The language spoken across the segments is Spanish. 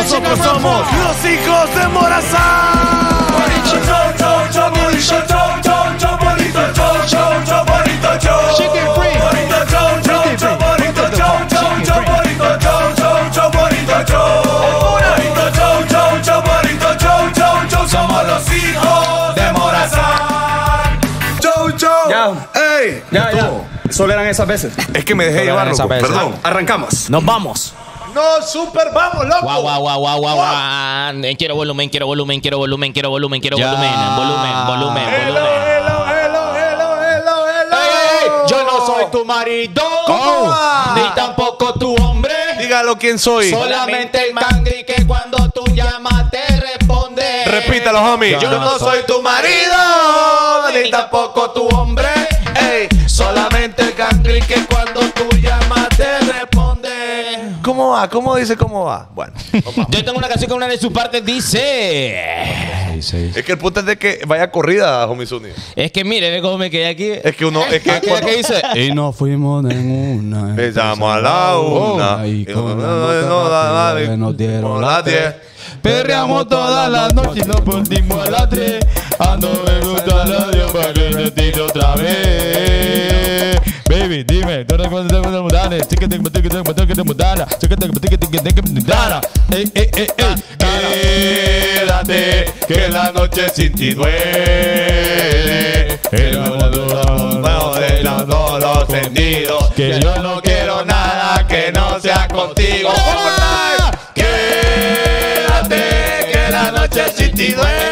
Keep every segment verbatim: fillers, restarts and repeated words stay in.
Nosotros somos los hijos de Morazán. Bonito show, show, show, bonito show, show, show, bonito show, show, show, bonito show. Chicken free. Bonito show, show, show, bonito show, show, show, bonito show, show, show, bonito show. Bonito show, show, show, bonito show, show, show. Somos los hijos de Morazán. Show, show. Ya. Ey. Ya, ya. Solo eran esas veces. Es que me dejé Solo llevar, eran esas loco. veces. Perdón. Arrancamos. Nos vamos. No, super, vamos, loco. Guau, guau, guau, guau, guau, guau. Quiero volumen, quiero volumen, quiero volumen, quiero volumen, quiero Ya. volumen, volumen, volumen, Hello, volumen. hello, hello, hello, hello, hello. Ey, ey, ey, yo no soy tu marido. ¿Cómo va? Ni tampoco tu hombre. Dígalo quién soy. Solamente el cangri que cuando tú llamas te responde. Repítalo, homie. Yo no soy tu marido, ni tampoco tu hombre. Ey, Solamente el cangri que cuando tú llamas te responde. ¿cómo va? ¿Cómo dice cómo va? Bueno, Yo tengo una canción que una de sus partes dice. es que el punto es de que vaya corrida, homie Zuni. Es que mire, ve cómo me quedé aquí. Es que uno, es que ¿Qué, cuando qué dice? Y nos fuimos en una. empezamos a la una Y y con no, la no, nota no, rápida no, que nos dieron como las las diez. Perreamos toda la noche y nos perdimos a las tres. Ando me gusta la radio para que me tire otra vez. Baby, dime, ¿dónde te puedo mudar? Chica, te que te mudara. Chica, te que te mudara. Ey, ey, ey, ey. Quédate, que la noche sin ti duele. El mundo de los todos los sentidos. Que yo no quiero nada que no sea contigo. Quédate, que la noche sin ti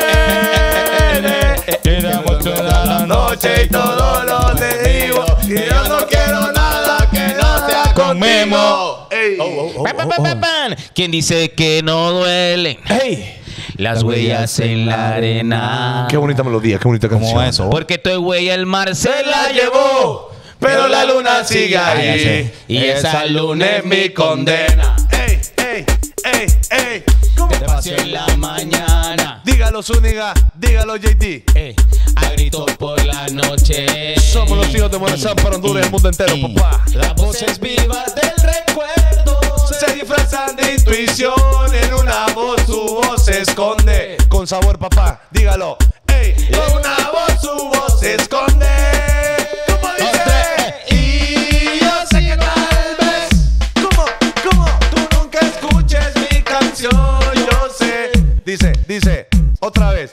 duele. Quedamos toda la noche y todo lo te digo. Y yo no quiero nada que no sea conmigo. Ey. Pan, pan, pan, pan, pan. ¿Quién dice que no duele? Hey. Las huellas en la arena. Qué bonita melodía, qué bonita canción. ¿Cómo eso? Porque tu huella el mar se la llevó. llevó, pero la luna sigue ahí. Y esa luna es mi condena. Ey, ey, ey, ey. ¿Cómo? Te pasé en la mañana. Dígalo, Zúñiga, dígalo, J D. Eh, a gritos por la noche. Somos los hijos de Morazán para Honduras y el mundo entero, papá. Las voces vivas del recuerdo Se disfrazan de intuición, en una voz su voz se esconde. Con sabor, papá, dígalo. Ey, con una voz su voz se esconde. ¿Cómo dice? Y yo sé que tal vez, ¿cómo, cómo? Tú nunca escuches mi canción, yo sé. Dice, dice, otra vez.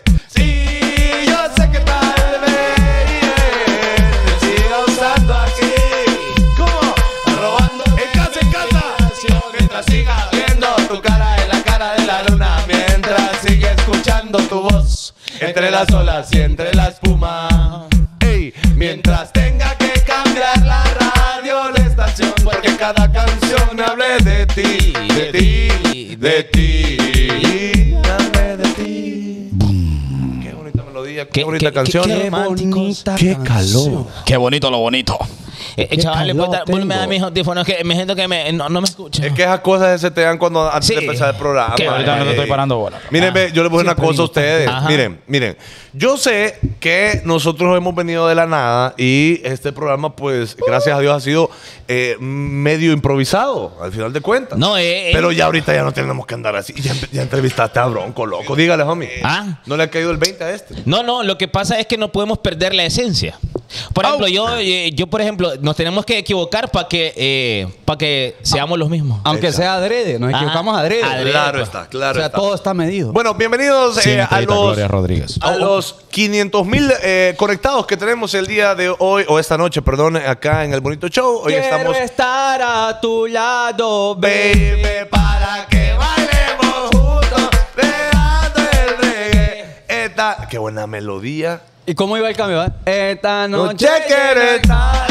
Sí, yo sé que tal vez te siga usando aquí. ¿Cómo? Robando en casa, en casa. Mientras siga viendo tu cara en la cara de la luna. Mientras sigue escuchando tu voz entre las olas y entre la espuma. Ey, mientras tenga que cambiar la radio, la estación, porque cada canción me hable de ti, de ti, de ti. Me hable de ti. Qué bonita melodía, qué, bonita canción. Qué, bonita Qué calor. Qué bonito lo bonito. Eh, eh, chavales, calor pues, ponme a tengo. mis audífonos que me siento que me, no, no me escucha. Es que esas cosas se te dan cuando antes Sí. de empezar el programa. Que Ahorita no te estoy parando bola. Miren, Ah. ve, yo les voy a decir una cosa a ustedes. Ajá. Miren, miren. Yo sé que nosotros hemos venido de la nada y este programa, pues, gracias a Dios, ha sido eh, medio improvisado, al final de cuentas. No, eh, eh. Pero ya ahorita ya no tenemos que andar así. Ya, ya entrevistaste a Bronco, loco. Dígale, homie. Ah. ¿No le ha caído el veinte a este? No, no, lo que pasa es que no podemos perder la esencia. Por ejemplo, yo, eh, yo, por ejemplo, nos tenemos que equivocar para que, eh, para que seamos los mismos. Aunque Exacto. sea adrede, nos Ajá. equivocamos adrede. Adrede. Claro pues. está, claro O sea, está. todo está medido. Bueno, bienvenidos Sí, eh, mi a querida los... Gloria Rodríguez. A los quinientos mil eh, conectados que tenemos el día de hoy, o esta noche, perdón, acá en el Bonito Show. Hoy Quiero estamos... estar a tu lado, Baby, baby. para que bailemos juntos, pegando el reggae. Esta... Qué buena melodía. ¿Y cómo iba el cambio? va? Esta noche Noche quiero estar...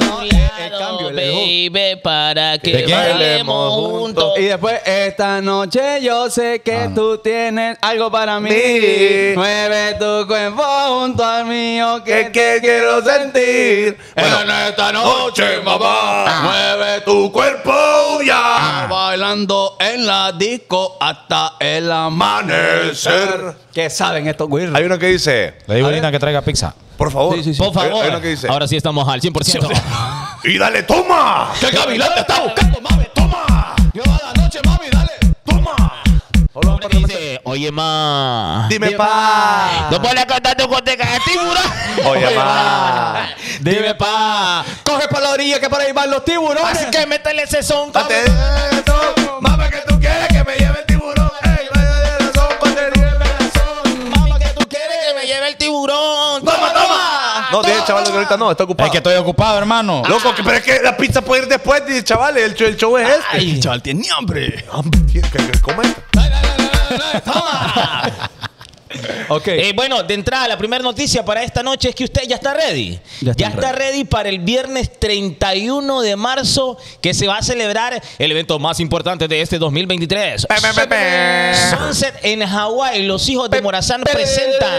el cambio, el hook. Baby, para que ¿De quién? bailemos juntos. Y después, esta noche yo sé que Ah. tú tienes algo para mí. Sí. Mueve tu cuerpo junto al mío. Que, que quiero sentir. Bueno, en esta noche, mamá, mueve tu cuerpo ya. bailando en la disco hasta el Amanecer. amanecer. ¿Qué saben estos güeyes? Hay uno que dice, Le digo a Lina que traiga pizza. por favor. Sí, sí, sí. Por favor. Hay uno que dice, Ahora sí estamos al cien por ciento. y dale, toma. ¡Qué gavilán te está buscando, mami! Toma. Lleva la noche, mami, dale. Toma. Hola, Ahora dice, oye, ma. Dime, pa. No puedes cantar tu coteca de tiburón. Oye, ma. Dime, pa. Coge para la orilla que para ahí van los tiburones. Así que métele ese son. Date eso, mamá, que tú quieres que me lleve el tiburón. Ey, vaya de razón, batería de razón. Mamá, que tú quieres que me lleve el tiburón. Toma, toma. No, dije, chaval, que ahorita no, está ocupado. Es que estoy ocupado, hermano. Loco, que- pero es que la pizza puede ir después, dice, chavales. El show, el show es este. Ay, chaval, tiene hambre. Hombre, ¿qué, qué, qué come? Ok. Eh, bueno, de entrada, la primera noticia para esta noche es que usted ya está ready. Ya Ya, está está ready para el viernes treinta y uno de marzo, que se va a celebrar el evento más importante de este dos mil veintitrés. Pe, pe, pe, pe. Sunset en Hawái. Los hijos de Morazán presentan.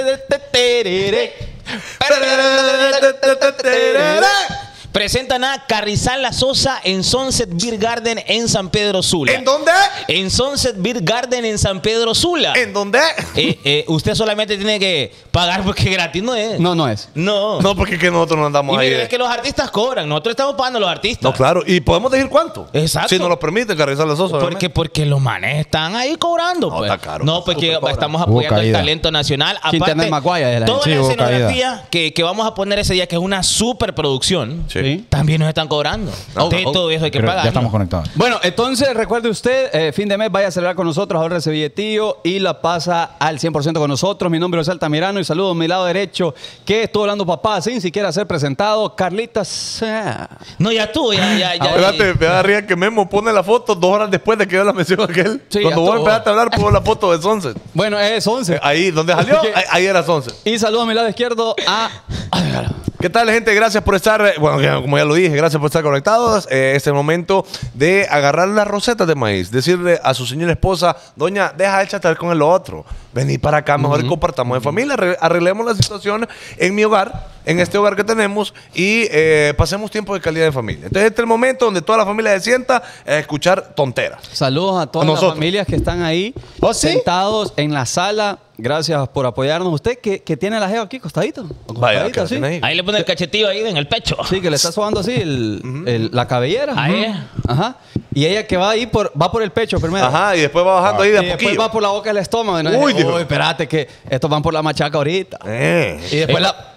Presentan a Carrizal La Sosa en Sunset Beer Garden en San Pedro Sula. ¿En dónde? En Sunset Beer Garden en San Pedro Sula. ¿En dónde? Eh, eh, usted solamente tiene que pagar porque gratis no es. No, no es. No. No, porque es que nosotros no Y andamos ahí. mire, de- es que los artistas cobran. Nosotros estamos pagando a los artistas. No, claro. Y podemos decir cuánto. Exacto. Si nos lo permite, Carrizal La Sosa. Porque, porque los manes están ahí cobrando. No, pues. está caro. No, porque Súper cobrado. estamos Hubo apoyando el caída. talento nacional. Aparte, Quintana Maguaya de la toda gente. la Sí, hubo escenografía que, que vamos a poner ese día, que es una super producción, Sí. también nos están cobrando. No, Entonces, no. todo eso hay que Pero pagar. ya estamos conectados. Bueno, entonces recuerde usted, eh, fin de mes vaya a celebrar con nosotros, ahorra ese billetillo y la pasa al cien por ciento con nosotros. Mi nombre es Altamirano y saludo a mi lado derecho, que estuvo hablando papá sin siquiera ser presentado, Carlita Sea. No, ya tú, ya, ya, ya. Espérate, me da risa que Memo pone la foto dos horas después de que yo la mencioné aquel. Sí, Cuando ya vos estuvo. empezaste a hablar, puso la foto de Sunset. Bueno, es once. Eh, Ahí, donde salió, Ok. ahí, ahí era Sunset. Y saludo a mi lado izquierdo a... ¿Qué tal, gente? Gracias por estar, eh, bueno, ya- como ya lo dije, gracias por estar conectados. Eh, es el momento de agarrar las rosetas de maíz, decirle a su señora esposa, doña, deja de chatar con el otro. Vení para acá, mejor que compartamos en familia, arre- arreglemos la situación en mi hogar, en este hogar que tenemos y eh, pasemos tiempo de calidad en familia. Entonces, este es el momento donde toda la familia se sienta a escuchar tonteras. Saludos a todas A las nosotros. familias que están ahí, ¿Oh, sí? sentados en la sala. Gracias por apoyarnos. ¿Usted que, que tiene la jeva aquí costadito? Vaya, Acostadita, ¿qué sí. hacen ahí? Ahí le pone el cachetillo ahí en el pecho. Sí, que le está sobando así el, el- la cabellera. Ahí. Ujú. Ajá. Y ella que va ahí por, va por el pecho primero. Ajá, y después va bajando ahí Y de a después poquillo. va por la boca del estómago. Y no Uy, dice, Dios. Uy, espérate que estos van por la machaca ahorita. Eh, Y después Eh, la...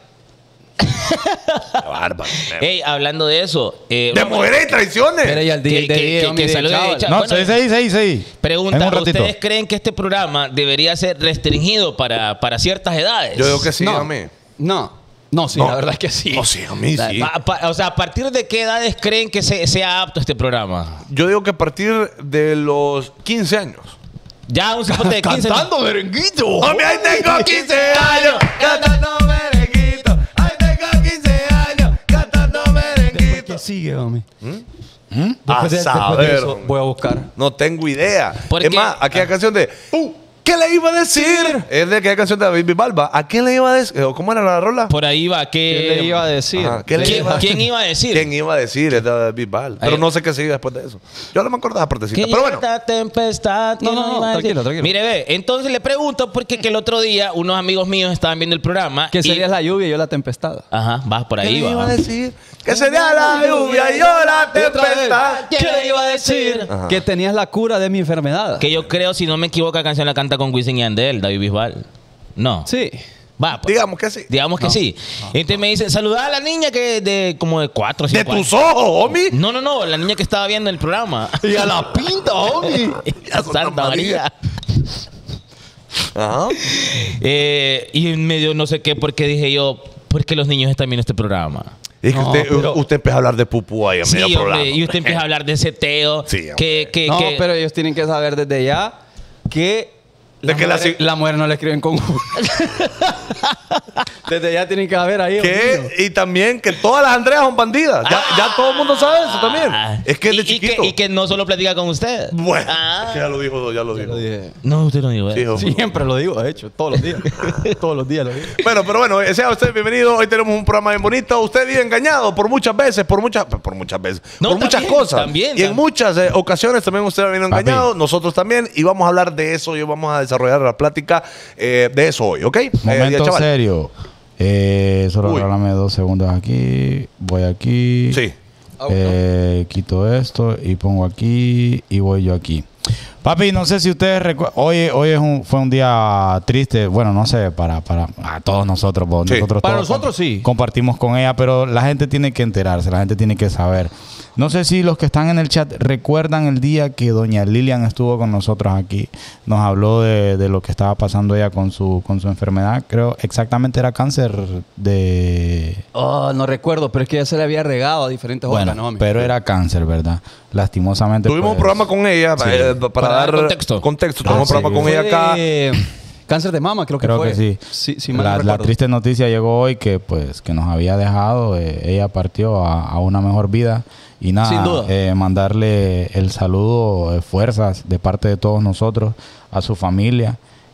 qué bárbaro. Ey, hablando de eso. Eh, De vamos- mujeres y traiciones. Pero ella el que- día que- de que- día, que salude, chaval. chaval. No, No, bueno, seis, seis, seis, seis. Pregunta, En un ratito. ¿ustedes creen que este programa debería ser restringido para, para ciertas edades? Yo digo que sí, no, a mí. no, no, sí, No. la verdad es que sí. No, sí, a mí La- sí. Pa- pa- o sea, ¿a partir de qué edades creen que se- sea apto este programa? Yo digo que a partir de los quince años. Ya un cipote de quince Cantando merenguito. Hombre, ahí tengo quince años cantando merenguito. Ahí tengo quince años cantando merenguito. ¿Qué sigue, mami? A Después de, después de saber, eso hombre. voy a buscar. No tengo idea. Porque- Es más, aquella canción de uh, ¿qué le iba a decir? Es de aquella canción de David Bisbalba. ¿A quién le iba a decir? ¿Cómo era la rola? Por ahí va. ¿Qué, ¿Qué le iba a decir? Ajá, ¿qué le ¿Quién, iba a quién iba a decir? ¿Quién iba a decir? Es de David Bisbal. Pero Ahí- no sé qué sigue después de eso. Yo no me acuerdo de esa partecita. Que Pero bueno. llega esta tempestad. No, ¿quién no, no, iba a decir? tranquilo, tranquilo. Mire, ve, entonces le pregunto porque que el otro día unos amigos míos estaban viendo el programa. Que y- sería la lluvia y yo la tempestad. Ajá, vas por ¿Qué ahí, le iba va. a decir? Que sería la lluvia y yo la tempestad. ¿Qué le iba a decir? Ajá. Que tenías la cura de mi enfermedad. Que yo creo, si no me equivoco, la canción la canta con Wisin y Yandel, David Bisbal. No. Sí. Va, pues. Digamos que sí. Digamos que sí. Entonces me dice, saludá a la niña que de como de cuatro o De cinco tus años. ojos, homie. No, no, no, la niña que estaba viendo el programa. Y a la pinta, homie. Santa María. Ajá. Eh, y en medio no sé qué, porque dije yo, ¿por qué los niños están viendo este programa? Es que No, usted, pero- usted empieza a hablar de pupú ahí a Sí, medio hombre, programa. y usted empieza a hablar de seteo. Sí, hombre. que, que, No, que- pero ellos tienen que saber desde ya que De que la mujer, si- la mujer no le escriben con U. Desde ya tienen que saber ahí. Que, y también que todas las Andreas son bandidas. Ya, ya todo el mundo sabe eso también. Ah. Es que es de y, y chiquito. que, y que no solo platica con usted. Bueno, Ah. es que ya lo dijo, ya lo dijo. Dije. No, usted no dijo Sí, eso. hombre. Siempre lo digo, de hecho, todos los días. todos los días lo digo. Bueno, pero bueno, eh, sea usted bienvenido. Hoy tenemos un programa bien bonito. Usted vive engañado por muchas veces, por muchas, por muchas veces, No, por muchas también, cosas. también, y en también. muchas eh, ocasiones también usted ha venido Papi. engañado, nosotros también. Y vamos a hablar de eso. Y vamos a desarrollar la plática eh, de eso hoy, ¿ok? Eh, Momento chaval. serio. Eh, solo Uy. regálame dos segundos aquí. Voy aquí. Sí. Eh, quito esto y pongo aquí y voy yo aquí. Papi, no sé si ustedes recuerdan. Hoy, hoy es un, fue un día triste. Bueno, no sé, para, para a todos nosotros. Pues, Sí. nosotros Para todos nosotros com- sí. Compartimos con ella, pero la gente tiene que enterarse, la gente tiene que saber. No sé si los que están en el chat recuerdan el día que doña Lilian estuvo con nosotros aquí. Nos habló de, de lo que estaba pasando ella con su, con su enfermedad. Creo exactamente era cáncer de... Oh, no recuerdo, pero es que ya se le había regado a diferentes Bueno, órganos, homie. pero era cáncer, ¿verdad? Lastimosamente. Tuvimos pues, un programa con ella sí. eh, para, Para dar dar contexto. contexto. Ah, Tuvimos sí. un programa con Fue ella acá. de cáncer de mama, creo que Creo fue. que sí. Sí, sí, mal la, no la recuerdo. triste noticia llegó hoy que pues que nos había dejado. eh, ella partió a, a una mejor vida. Y nada, Sin duda. eh, mandarle el saludo, eh, fuerzas de parte de todos nosotros, a su familia.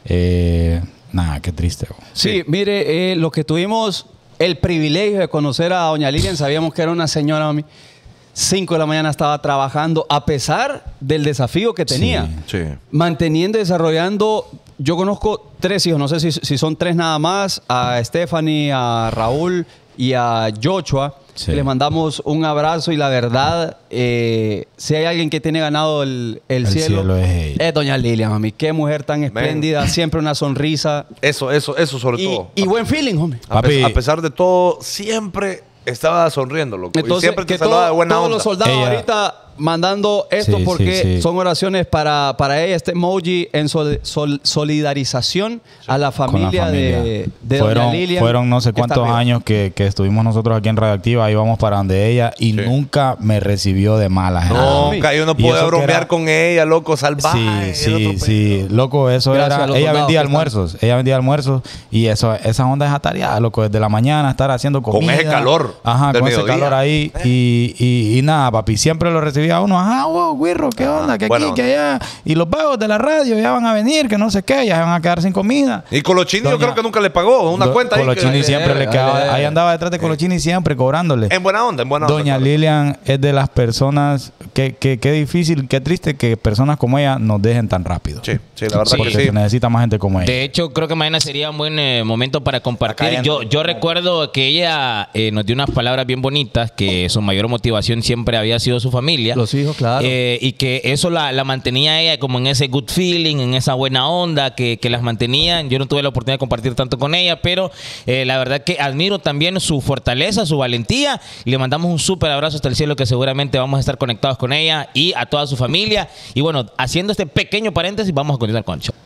Eh, nada, qué triste. bro. Sí, mire, eh, lo que tuvimos el privilegio de conocer a doña Lilian, sabíamos que era una señora, mami. cinco de la mañana estaba trabajando a pesar del desafío que tenía. Sí. Manteniendo y desarrollando. Yo conozco tres hijos, no sé si, si son tres nada más, a Stephanie, a Raúl y a Joshua. Sí. Les mandamos un abrazo y la verdad, eh, si hay alguien que tiene ganado el, el El cielo, cielo es ella. es doña Lilian, mami. Qué mujer tan espléndida, siempre una sonrisa Eso, eso, eso sobre y, todo. y buen feeling, homie. A, pe- Papi. a pesar de todo, siempre estaba sonriendo, loco. y Entonces, siempre te que saludaba todo- de buena todos onda. los soldados Ella- ahorita mandando esto Sí, porque sí, sí. son oraciones para, para ella, este emoji en sol- sol- solidarización a la Con la familia, de, de fueron, doña Lilian. fueron no sé que está cuántos arriba. años que, que estuvimos nosotros aquí en Radioactiva, íbamos para donde ella y Sí. nunca me recibió de malas. No, Ah, que yo no y pude eso que bromear era- con ella, loco, salvaje. Sí, el sí, otro sí, pedo. loco, eso Gracias a era, los ella soldados vendía que están- almuerzos, ella vendía almuerzos y eso, esa onda es atareada, loco, desde la mañana estar haciendo Con comida. ese calor Ajá, del con ese mediodía. calor ahí y, y, y nada, papi, siempre lo recibía uno, ajá, wow, güirro, qué onda, que buena aquí, que onda. allá, y los pagos de la radio ya van a venir, que no sé qué, ya van a quedar sin comida. Y Colochini yo Doña- creo que nunca le pagó una Do- cuenta ahí. Colochini que- siempre Ay, le quedaba, ay, ay. ahí andaba detrás de Colochini siempre cobrándole. En buena onda, en buena onda. Doña claro. Lilian es de las personas que, que, que difícil, qué triste que personas como ella nos dejen tan rápido. Sí, sí, la verdad Sí. que Porque sí. se necesita más gente como ella. De hecho, creo que mañana sería un buen eh, momento para compartir. Acá Yo, en- yo recuerdo que ella eh, nos dio unas palabras bien bonitas, que su mayor motivación siempre había sido su familia. Los hijos, claro. Eh, y que eso la, la mantenía ella como en ese good feeling, en esa buena onda, que, que las mantenían. Yo no tuve la oportunidad de compartir tanto con ella, pero eh, la verdad que admiro también su fortaleza, su valentía. Y le mandamos un súper abrazo hasta el cielo, que seguramente vamos a estar conectados con ella y a toda su familia. Y bueno, haciendo este pequeño paréntesis, vamos a continuar con el show.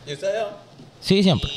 Sí, siempre.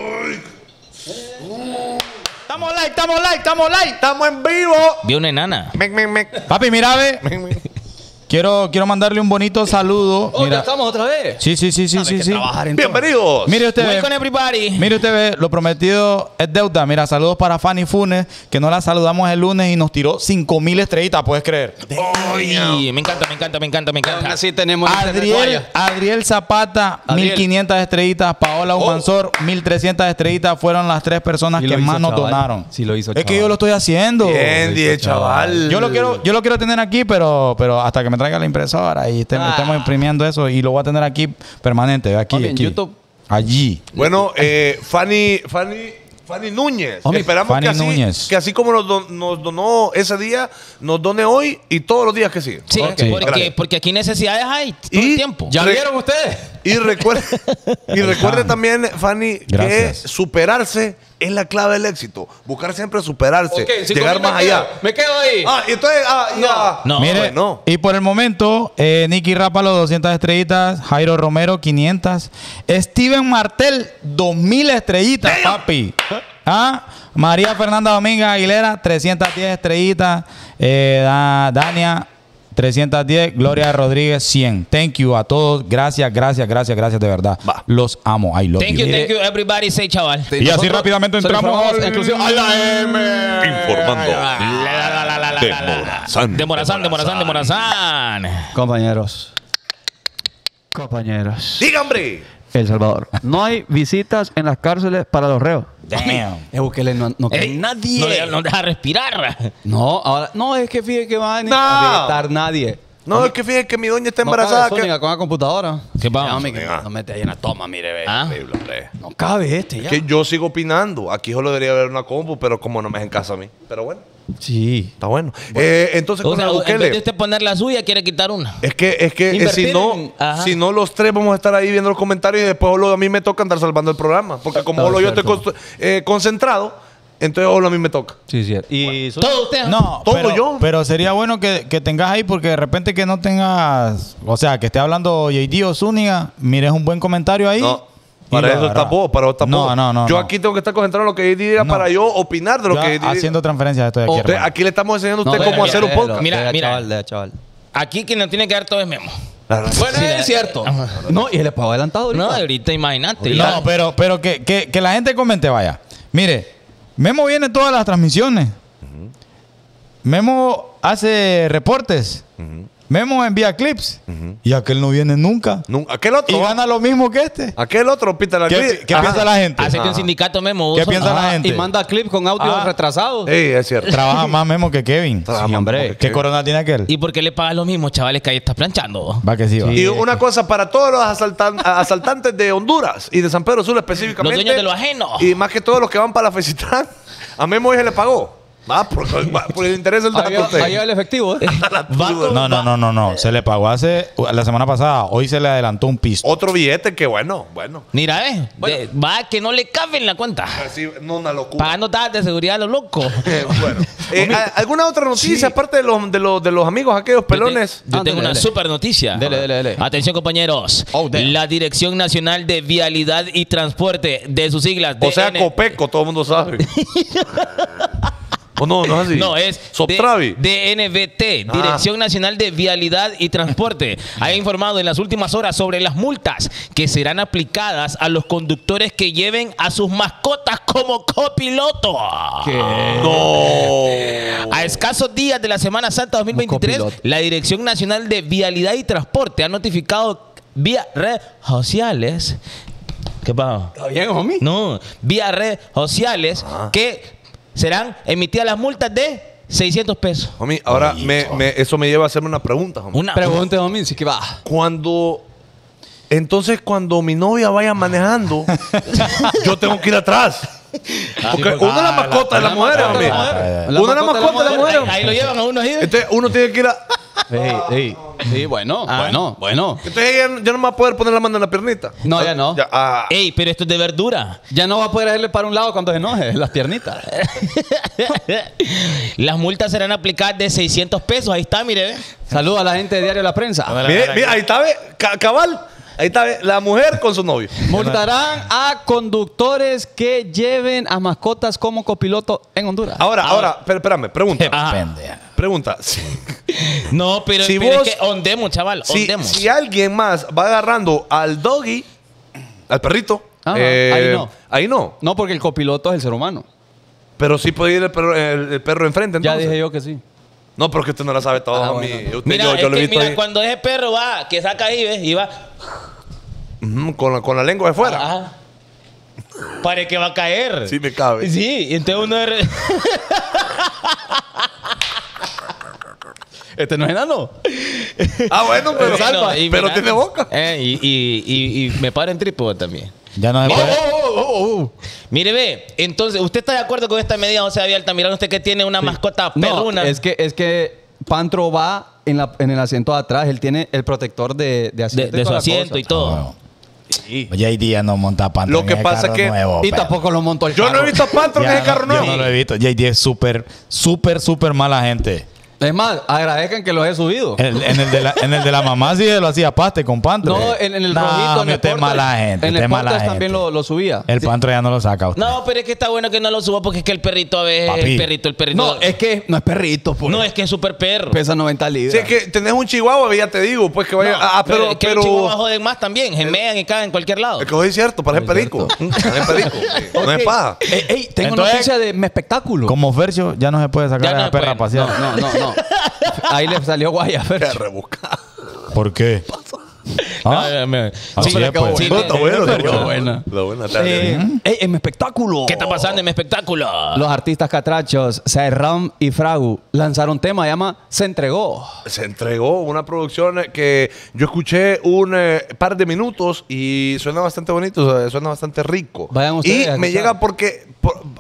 Estamos live, estamos live, estamos live. Estamos en vivo. Vi una enana. Mec, mec, mec. Papi, mira, ve. Mec, mec. Quiero, quiero mandarle un bonito saludo. Oh, ¿ya Mira. estamos otra vez? Sí, sí, sí, sí, sí, sí. Bienvenidos. Mire usted, Welcome ve. everybody. Mire usted, ve, lo prometido es deuda. Mira, saludos para Fanny Funes, que no la saludamos el lunes y nos tiró cinco mil estrellitas, ¿puedes creer? Ay, me encanta, me encanta, me encanta, me encanta. Así tenemos Adriel, Adriel Zapata, Adriel. mil quinientas estrellitas. Paola Humansor, mil trescientas estrellitas. Fueron las tres personas Sí que lo hizo, más nos chaval. donaron. Sí lo hizo, Es que chaval. yo lo estoy haciendo. Bien, die, chaval. Yo lo quiero, yo lo quiero tener aquí, pero, pero hasta que me traiga la impresora y estemos, Ah. estemos imprimiendo eso y lo voy a tener aquí permanente, aquí, Homie, en aquí. YouTube. Allí. Bueno, eh, Fanny, Fanny, Fanny Núñez. Homie, Esperamos Fanny que, así, Núñez. que así como nos, don- nos donó ese día, nos done hoy y todos los días que siguen. Sí, Ok. porque, Gracias. porque aquí necesidades hay todo Y- el tiempo. ¿Ya Re- vieron ustedes? Y recuerde, y recuerde también, Fanny, Gracias. que superarse es la clave del éxito. Buscar siempre superarse, Ok, cinco llegar mil me más allá. quedo. Me quedo ahí. Ah, y entonces, ah, ya. No. Mire, bueno. y por el momento, eh, Nicky Rápalo, doscientas estrellitas. Jairo Romero, quinientas. Steven Martel, dos mil estrellitas, papi. Ah, María Fernanda Domínguez Aguilera, trescientas diez estrellitas. Eh, Da- Dania, trescientas diez. Gloria Rodríguez, cien. Thank you a todos. Gracias, gracias, gracias, gracias de verdad. Va. Los amo. I love Thank you, thank you, everybody, say chaval. Y así rápidamente entramos Nosotros al- inclusive a la M. Informando. La, la, la, la, la, la, De la, la. Morazán, De Morazán, de Morazán, de Morazán. Compañeros. Compañeros. Diga, hombre. El Salvador. No hay visitas en las cárceles para los reos. Damn. Es Bukele, no, no cree Ey, nadie. No, le- no deja respirar. No, ahora, no, es que fíjate que va a No. a visitar nadie. No, es que fíjate que mi doña está No embarazada. cabe que- Zúñiga con la computadora. ¿Qué vamos? Ya, homie, que Zúñiga. no mete ahí en la toma, mire, ve. Ah. Horrible, hombre. No cabe este ya. Que yo sigo opinando. Aquí solo debería haber una compu, pero como no me es en casa a mí. Pero bueno. Sí. Está bueno. Eh, entonces, O con sea, el en vez de Bukele, usted poner la suya, quiere quitar una. es que, es que eh, Invertir si no, en- Ajá. si no los tres vamos a estar ahí viendo los comentarios y después solo a mí me toca andar salvando el programa. Porque como No, solo es yo estoy cierto. const- eh, concentrado, entonces solo a mí me toca. Sí, sí. Y su- Todo usted. No, Todo pero, yo. pero sería bueno que, que tengas ahí porque de repente que no tengas, o sea, que esté hablando J D o Zúñiga, mires un buen comentario ahí. No. y Para lo eso está agarras. vos, para eso está No, vos. no, no. Yo no. aquí tengo que estar concentrado en lo que J D diga No. para yo opinar de lo Yo que J D diga. haciendo transferencias estoy aquí, Usted- hermano. aquí le estamos enseñando a usted No, cómo mira, hacer un déjalo, podcast. Mira, deja, mira. chaval, deja, chaval. Aquí quien lo tiene que dar todo es Memo. Claro. Bueno, Sí, es la- cierto. No, y le pagó adelantado ahorita. No, ahorita imagínate. ya. No, pero, pero que, que, que la gente comente, vaya. Mire, Memo viene en todas las transmisiones. Memo hace reportes. Memo envía clips. Y aquel no viene nunca. Nu- Aquel otro. Y gana lo mismo que este. Aquel otro pita la ¿Qué, gris. qué Ajá. piensa la gente? Hace que un sindicato Memo. ¿Qué vos sos- piensa la Ah, gente? y manda clips con audio Ah. retrasados. Ey, es cierto. Trabaja más Memo que Kevin. Trabaja Sí, más hombre. porque ¿Qué que- corona tiene aquel? ¿Y por qué le pagas lo mismo, chavales, que ahí estás planchando? Va que sí, va. Y una cosa para todos los asaltan- asaltantes de Honduras y de San Pedro Sula específicamente. Los dueños de lo ajeno. Y más que todos los que van para la Fecitrán. A Memo se le pagó. Ah, por, por el interés del dato. Ahí usted. ahí va el efectivo. ¿eh? Va con- No, no, no, no, no. Se le pagó hace la semana pasada. Hoy se le adelantó un piso. Otro billete que bueno, bueno. Mira, eh. de- va que no le cabe en la cuenta. Así, no una locura. Pagando tasas de seguridad a los locos. Eh, bueno. Eh, ¿a- ¿Alguna otra noticia aparte de los, de, los, de los amigos aquellos pelones? Yo, te- yo Ah, tengo dele, una dele. super noticia. Dele, dele, dele. Atención, compañeros. Oh, damn. la Dirección Nacional de Vialidad y Transporte, de sus siglas. O sea, D N Copeco, todo el mundo sabe. ¿O no? No es así. No, es Soptravi. D N V T, Ah. Dirección Nacional de Vialidad y Transporte. Ha informado en las últimas horas sobre las multas que serán aplicadas a los conductores que lleven a sus mascotas como copiloto. No. A escasos días de la Semana Santa dos mil veintitrés, copiloto. la Dirección Nacional de Vialidad y Transporte ha notificado vía redes sociales. ¿Qué pasa? ¿Está bien, homie? No, vía redes sociales que serán emitidas las multas de seiscientos pesos. Homie, ahora me, me- eso me lleva a hacerme una pregunta. homie. Una, Pregunte, homie, si que va. Cuando. Entonces, cuando mi novia vaya manejando, yo tengo que ir atrás. Porque uno es la mascota de las mujeres, homie. La Uno es la mascota de las mujeres. ahí, ahí lo llevan a uno ahí. Entonces, uno tiene que ir a. Ey, ey. Sí, bueno, Ah. bueno, bueno. Entonces, ella ya no me va a poder poner la mano en la piernita. No, ya no. Ya, ah. Ey, pero esto es de verdura. Ya no va a poder hacerle para un lado cuando se enoje, las piernitas. Las multas serán aplicadas de seiscientos pesos. Ahí está, mire. ve. Saludos a la gente de Diario La Prensa. Mire, mire, ahí está, ve, ca- cabal. Ahí está, ve, la mujer con su novio. Multarán a conductores que lleven a mascotas como copiloto en Honduras. Ahora, ahora, pero espérame, pregunta. Ajá. Pendeja. Pregunta. Si, No, pero, Si pero vos- es que ondemos, chaval. si, Ondemos. si alguien más va agarrando al doggy, al perrito, Ajá, eh, ahí no. Ahí no. No, porque el copiloto es el ser humano. Pero sí puede ir el perro, el, el perro enfrente, Ya entonces. dije yo que sí. No, pero es que usted no la sabe todo, Ah, homie. bueno. Usted- Mira, yo, yo es lo he que, visto mira ahí. cuando ese perro va, que saca ahí, ¿ves? Y va. Ujú, con, la, con la lengua de fuera. Ajá. Parece que va a caer. Sí, me cabe. Sí, y entonces uno de re- Este no es enano. Ah, bueno, pero, No, y pero mira, tiene boca. eh, y, y, y, y me paro en trípode también. Ya no se puede. Oh, Mire, ve, entonces, ¿usted está de acuerdo con esta medida, José Abel Altamirano? Usted que tiene una mascota No, perruna. es que, es que Pantro va en, la, en el asiento de atrás. Él tiene el protector de, de de, asiento. de su toda la asiento cosa. y todo. No. J D ya no monta pantalla. Lo que pasa es que- Y tampoco lo montó el Yo no carro. he visto a Pantro en ese carro nuevo. Yo no lo he visto. J D es súper, súper, súper mala gente. Es más, agradezcan que los he subido. En, en el de la, en el de la mamá sí lo hacía paste con Pantro. No, en, en el No, rojito, en hombre, el usted es Portage. mala gente. En usted el es mala Portage gente. también lo, lo subía. El Pantro ya no lo saca usted. No, pero es que está bueno que no lo suba porque es que el perrito a veces Papi. el perrito, el perrito. No, es que no es perrito, pues. No, es que es súper perro. Pesa noventa libras. Si es que tenés un chihuahua, ya te digo, pues que vaya. No, ah, pero. es que pero los chihuahuas joden más también. Gemean y caen en cualquier lado. es que hoy es cierto, parece perico. Parece perico. No es paja. Ey, ey, tengo Entonces, noticia de mi espectáculo. Como Fercio, ya no se puede sacar Ya a no la se perra a puede. pasear. No, no, no. Ahí le salió guaya, Qué Fercho. rebuscado. ¿Por qué? ¿Ah? Ah, me- Así Sí, es, pues. sí, No, me- está bueno, está Pero bueno. buena. Está buena, está Eh, bien. ey, en mi espectáculo. ¿Qué está pasando en mi espectáculo? Los artistas catrachos, Serram y Fragu, lanzaron un tema, llama Se Entregó. Se entregó una producción que yo escuché un eh, par de minutos y suena bastante bonito, o sea, suena bastante rico. Vayan ustedes y a me escuchar. llega porque por-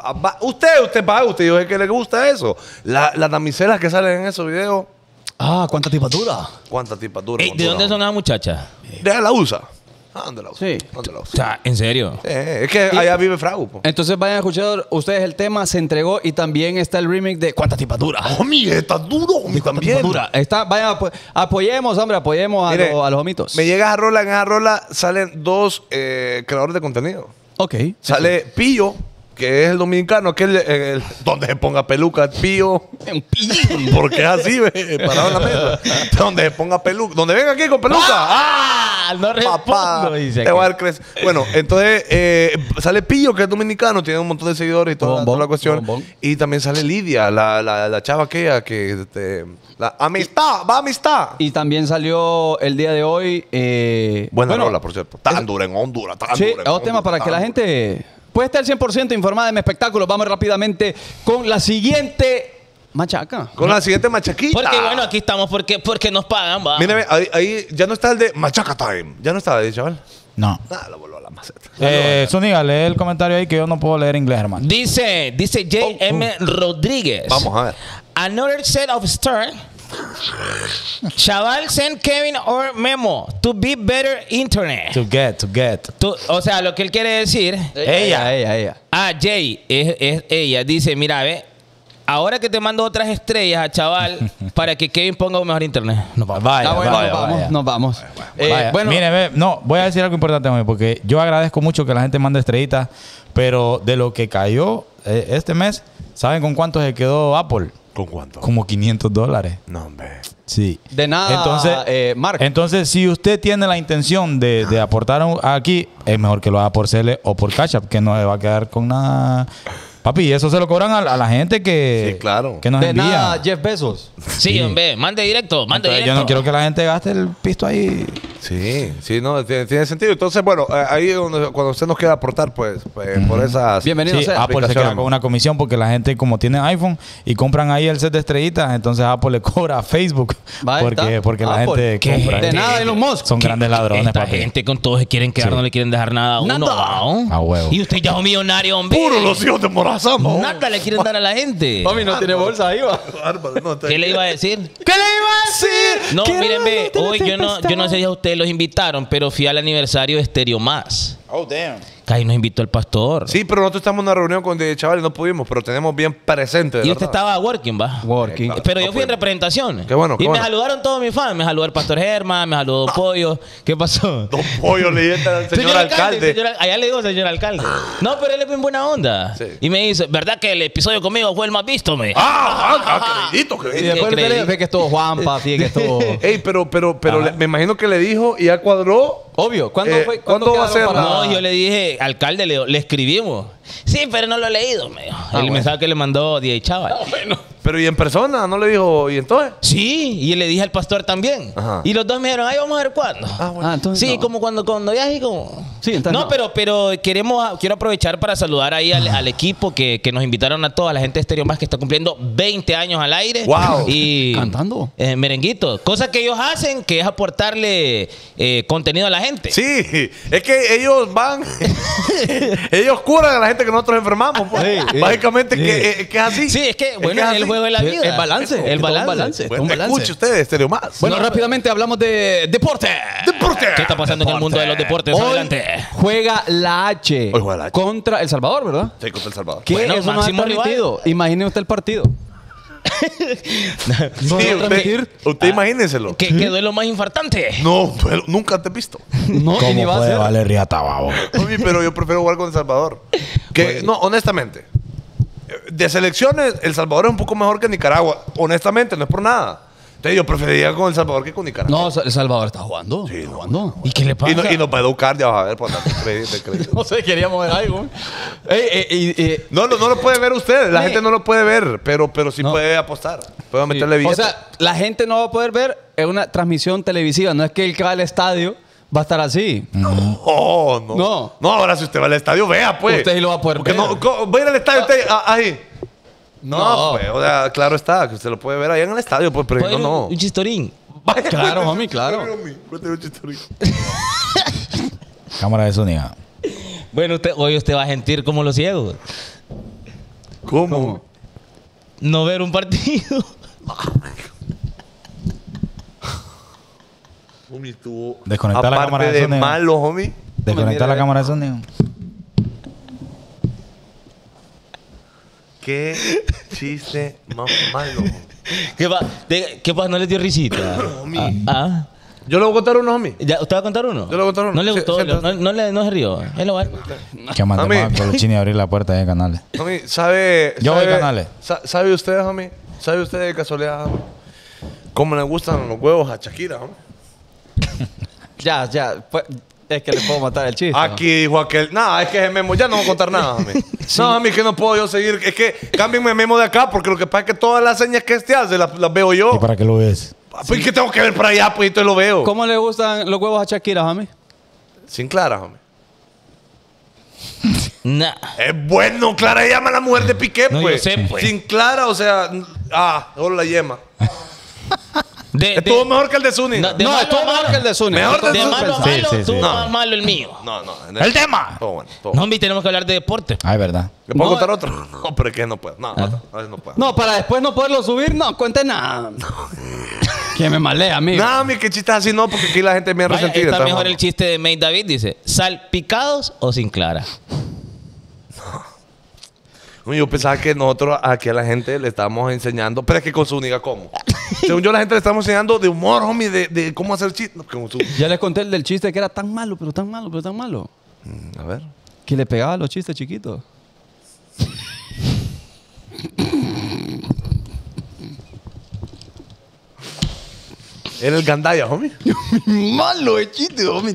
va- usted, usted paga, usted dijo que le gusta eso. La- las damiselas que salen en esos videos, Ah, ¿cuánta tipatura? ¿cuántas tipas duran? Ey, ¿de dónde son las muchachas? ¿De la usa? ¿A dónde la usa? Sí. ¿Dónde la O usa? sea, ¿en serio? Sí, es que allá vive Fragu. po. Entonces vayan a escuchar ustedes el tema, se entregó y también está el remix de ¿Cuánta tipatura? Homie, está duro, homie, también. Tipatura. Está, vayan, apo- apoyemos, hombre, apoyemos a, Mire, lo- a los homitos. Me llega esa rola, en esa rola salen dos eh, creadores de contenido. Ok. Sale Pillo, que es el dominicano, que es el, el- donde se ponga peluca, Pillo. Un pillín. Porque es así, ve, parado en la mesa. Donde se ponga peluca. Donde venga aquí con peluca. ¡Ah! no Papá, respondo, dice te voy a aquí. dar cres- Bueno, entonces eh, sale Pillo, que es dominicano, tiene un montón de seguidores y toda, Bombón, toda la cuestión. bombón. Y también sale Lidia, la, la, la chava aquella que. este, la amistad, va amistad. Y también salió el día de hoy. Eh, Buena bueno, rola, por cierto. Tan dura en Honduras, tan Sí, dura en otro tema Honduras, para que tan la dura. gente pueda estar cien por ciento informada de mi espectáculo. Vamos rápidamente con la siguiente machaca. Con la siguiente machaquita. Porque bueno, aquí estamos porque, porque nos pagan, va. Mírame, ahí, ahí ya no está el de Machaca Time. Ya no está ahí, chaval. No. Nada, lo vuelvo a la maceta. Eh, Zúñiga, lee el comentario ahí que yo no puedo leer inglés, hermano. Dice, dice J M Rodríguez. Vamos a ver. Another set of stars. Chaval send Kevin or Memo to be better internet. To get, to get. Tú- o sea, lo que él quiere decir. Ella, ella, ella. Ah, Jay, es, es ella. Dice, mira, ve. Ahora que te mando otras estrellas a chaval para que Kevin ponga un mejor internet. No, vamos. Vaya, Ah, bueno, vaya, nos vamos, vaya. nos vamos. Eh, Vaya, bueno, mire, ve, no, voy a decir algo importante, hombre, porque yo agradezco mucho que la gente mande estrellitas, pero de lo que cayó eh, este mes, ¿saben con cuánto se quedó Apple? ¿Con cuánto? Como quinientos dólares. No, hombre. Sí. de nada, Entonces, eh, Mark. entonces, si usted tiene la intención de, de aportar un- aquí, es mejor que lo haga por Cele o por Cash App, que no se va a quedar con nada. Papi, eso se lo cobran a, a la gente que, Sí, claro. que nos de envía. nada, Jeff Bezos. Sí, hombre, mande directo, mande Entonces, directo. yo no quiero que la gente gaste el pisto ahí. Sí, sí, no, tiene, tiene sentido. Entonces, bueno, eh, ahí es donde, cuando usted nos quiera aportar, pues, pues por esas. Bienvenido Sí, sea. Apple se queda aplicaciones. con una comisión porque la gente, como tiene iPhone y compran ahí el set de estrellitas, entonces Apple le cobra a Facebook Ahí porque, está. porque la Apple. gente ¿Qué? compra. De ahí. nada, Elon Musk. Son grandes ladrones, Esta papi. gente con todos se quieren quedar, Sí. no le quieren dejar nada a uno. Nada. ¿va? A huevo. Y usted ya es un millonario, hombre. Puro los hijos de Morazán. ¿no? Nada le quieren dar a la gente. Mami, no tiene bolsa ahí, va. Bárbaro, no, está ¿Qué le bien. iba a decir? ¿Qué le iba a decir? No, ¿Qué miren, ve, raro de la hoy yo no, yo no sé si a ustedes los invitaron, pero fui al aniversario de Stereo Más. Oh, damn. Que ahí nos invitó el pastor. Sí, pero nosotros estamos en una reunión con de chavales, no pudimos, pero tenemos bien presente. de Y usted verdad. estaba working, va. Working. Pero yo No fui en fuimos. representación. Qué bueno, qué Y me bueno. saludaron todos mis fans. Me saludó el pastor Germán, me saludó Don Pollo. ¿Qué pasó? Don Pollo, leyenda del señor, alcalde. señor al- allá le digo señor alcalde. No, pero él es bien buena onda. Sí. Y me dice, ¿verdad que el episodio conmigo fue el más visto? Me? Ah, ah, ah, queridito, Y queridito. después ¿Qué usted le creí? ve que es todo Juanpa, sí, que es todo... Ey, pero, pero, pero le- me imagino que le dijo y ya cuadró. Obvio. ¿Cuándo Eh, fue? ¿cuándo va a quedaron ser para- la- No, yo le dije, alcalde, le, le escribimos. Sí, pero no lo he leído, me dijo. el bueno. mensaje que le mandó D J Chaval. Pero y en persona, ¿no le dijo? ¿Y entonces? Sí, y le dije al pastor también. Ajá. Y los dos me dijeron, ay, vamos a ver cuándo. Ah, entonces Sí, no. como cuando, cuando ya así como... Sí, entonces no, no. pero, pero queremos, quiero aprovechar para saludar ahí al, al equipo que, que nos invitaron a toda la gente de Stereo Más que está cumpliendo veinte años al aire. Wow. Y Cantando. eh, merenguito. Cosa que ellos hacen, que es aportarle eh, contenido a la gente. Sí, es que ellos van, ellos curan a la gente que nosotros enfermamos. pues. Sí, sí. Básicamente Sí. Que, es que es así. Sí, es que, bueno, es es el así. juego de la Sí, vida. el balance, El es todo un balance. balance. Bueno, un balance. escuche ustedes, Estéreo Más. Bueno, rápidamente hablamos de deporte. Deporte. ¿Qué está pasando en el mundo de los deportes? Hoy Adelante. juega la H, Hoy juega la H. contra El Salvador, ¿verdad? Sí, contra El Salvador. ¿Qué? Bueno, Eso no ha máximo transmitido. Imagine usted el partido. Sí, ¿No va a usted, transmitir? usted imagínenselo. ¿Qué, qué duelo más infartante? No, duelo, nunca te he visto. No, y ni ¿Cómo va a puede ser. valer riata, babo? Mami, pero yo prefiero jugar con El Salvador. Que, no, honestamente. De selecciones, El Salvador es un poco mejor que Nicaragua. Honestamente, no es por nada. Entonces yo preferiría con El Salvador que con Nicaragua. No, El Salvador está jugando. Sí, está jugando. ¿Y qué le pasa? Y, no, y nos va a educar, ya vas a ver, por tanto, crédito, crédito. No sé, queríamos ver algo. Ey, ey, ey, ey. No, no, no lo puede ver usted. La Sí. gente no lo puede ver, pero, pero sí No. puede apostar. Puede meterle O billete. sea, la gente no va a poder ver en una transmisión televisiva. No es que el que va al estadio va a estar así. Oh, no. No. No, ahora si usted va al estadio, vea, pues. Usted sí lo va a poder Porque ver. no, co- va a ir al estadio usted ah, ahí. No, No. pues, o sea, claro está, que usted lo puede ver allá en el estadio, pues, pero ¿Puede no, ir un- no. Un chistorín. Vaya, Claro, cuénteme, homie, claro. cuénteme, cuénteme un chistorín. Cámara de Zúñiga. Bueno, usted, hoy usted va a sentir como los ciegos. ¿Cómo? No ver un partido. Homie, estuvo... Desconectar la aparte cámara de de sonido. malo, homie. Desconectar la cámara de sonido. Qué chiste más malo. ¿Qué pasa? ¿Qué pasa? ¿No le dio risita? Homie. Ah. Yo le voy a contar uno, homie. ¿Ya, ¿Usted va a contar uno? Yo le voy a contar uno. ¿No le Sí, gustó? sí, no, no, le, no se rió. Él lo va a... Que mande Mami. más con los chinos y abrir la puerta de canales. Homie, ¿sabe... Yo voy sabe, canales. sa- ¿Sabe usted, homie? ¿Sabe usted de casualidad, homie? ¿Cómo le gustan los huevos a Shakira, homie? Ya, ya. Pues, es que le puedo matar el chiste. ¿no? Aquí dijo aquel... No, es que Memo, ya no voy a contar nada, homie. No, homie, que no puedo yo seguir. Es que cámbienme Memo de acá porque lo que pasa es que todas las señas que este hace las, las veo yo. ¿Y para qué lo ves? Pues que tengo que ver para allá, pues entonces lo veo. ¿Cómo le gustan los huevos a Shakira, mami? Sin Clara, homie. Nah. Es bueno, Clara llama a la mujer de Piqué, No, pues. yo sé, pues. Sin Clara, o sea... Ah, solo la yema. De, Estuvo de- mejor que el de Zuni. No, de No, malo estuvo a mejor malo. que el de Zuni. Mejor De de malo a Sí, malo, sí, sí. estuvo No. más malo el mío. No, no. en ¡El tema! Todo bueno, todo No, bueno. hombre, tenemos que hablar de deporte. Ah, es verdad. ¿Le puedo No. contar otro? No, pero es que no puedo. No, no, a veces no puedo. No, para después no poderlo subir, no, cuente nada. Que me malea, amigo. Nada, mi que chistes así no, porque aquí la gente es bien Vaya, resentida. está está mejor mal. el chiste de May David, dice, ¿salpicados o sin clara? Uy, yo pensaba que nosotros aquí a la gente le estábamos enseñando, pero es que con su única cómo. Según yo, a la gente le estamos enseñando de humor, homie, de, de cómo hacer chistes. No, con su- Ya les conté el del chiste que era tan malo, pero tan malo, pero tan malo. A ver. Que le pegaba a los chistes chiquitos. Era el gandaya, homie. Malo el chiste, hombre.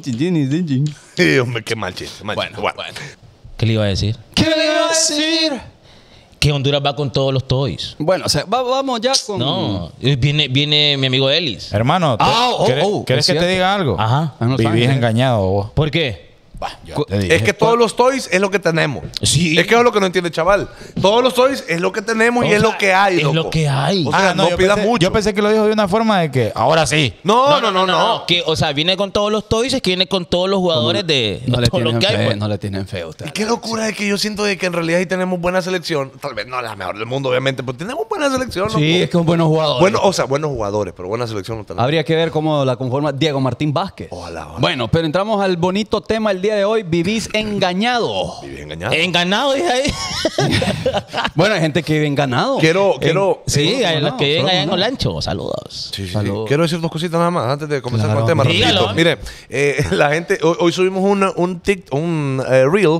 Sí, hombre, qué mal chiste. Mal Bueno, chiste. Bueno, bueno. ¿Qué le iba a decir? ¿Qué le iba a decir? Que Honduras va con todos los toys. Bueno, o sea, va- vamos ya con... No, eh, viene, viene mi amigo Ellis. Hermano, ¿te- Ah, oh, ¿quieres, oh, ¿quieres es que te cierto. diga algo? Ajá. Ah, no Vivís sabes. engañado vos. ¿Por qué? Yo te dije. es que todos los toys es lo que tenemos. Sí. Es que es lo que no entiende, chaval. Todos los toys es lo que tenemos y O es sea, lo que hay, es loco. lo que hay. O sea, Ah, no, yo pidas pensé, mucho. Yo pensé que lo dijo de una forma de que ahora sí. No, no, no, no. Que, o sea, viene con todos los toys, es que viene con todos los jugadores de No le todo lo tienen que hay. fe, pues. no le tienen fe a usted. Y qué locura es que yo siento de que en realidad ahí tenemos buena selección. Tal vez no la mejor del mundo, obviamente, pero tenemos buena selección. Sí, loco. es que son buenos jugadores. Bueno, o sea, buenos jugadores, pero buena selección no tenemos. Habría que ver cómo la conforma Diego Martín Vázquez. Ojalá, ojalá. Bueno, pero entramos al bonito tema el día de hoy. Vivís engañado. Viví engañado. Enganado, dije ahí. Bueno, hay gente que vive enganado. Quiero, quiero. Sí, no, a los no, que viven no, allá en no. Olancho. Saludos. Sí, sí, sí. Saludos. Quiero decir dos cositas nada más antes de comenzar Claro. con el tema. Dígalo. rapidito. Mire, eh, la gente, hoy, hoy subimos una- un tic, un eh, reel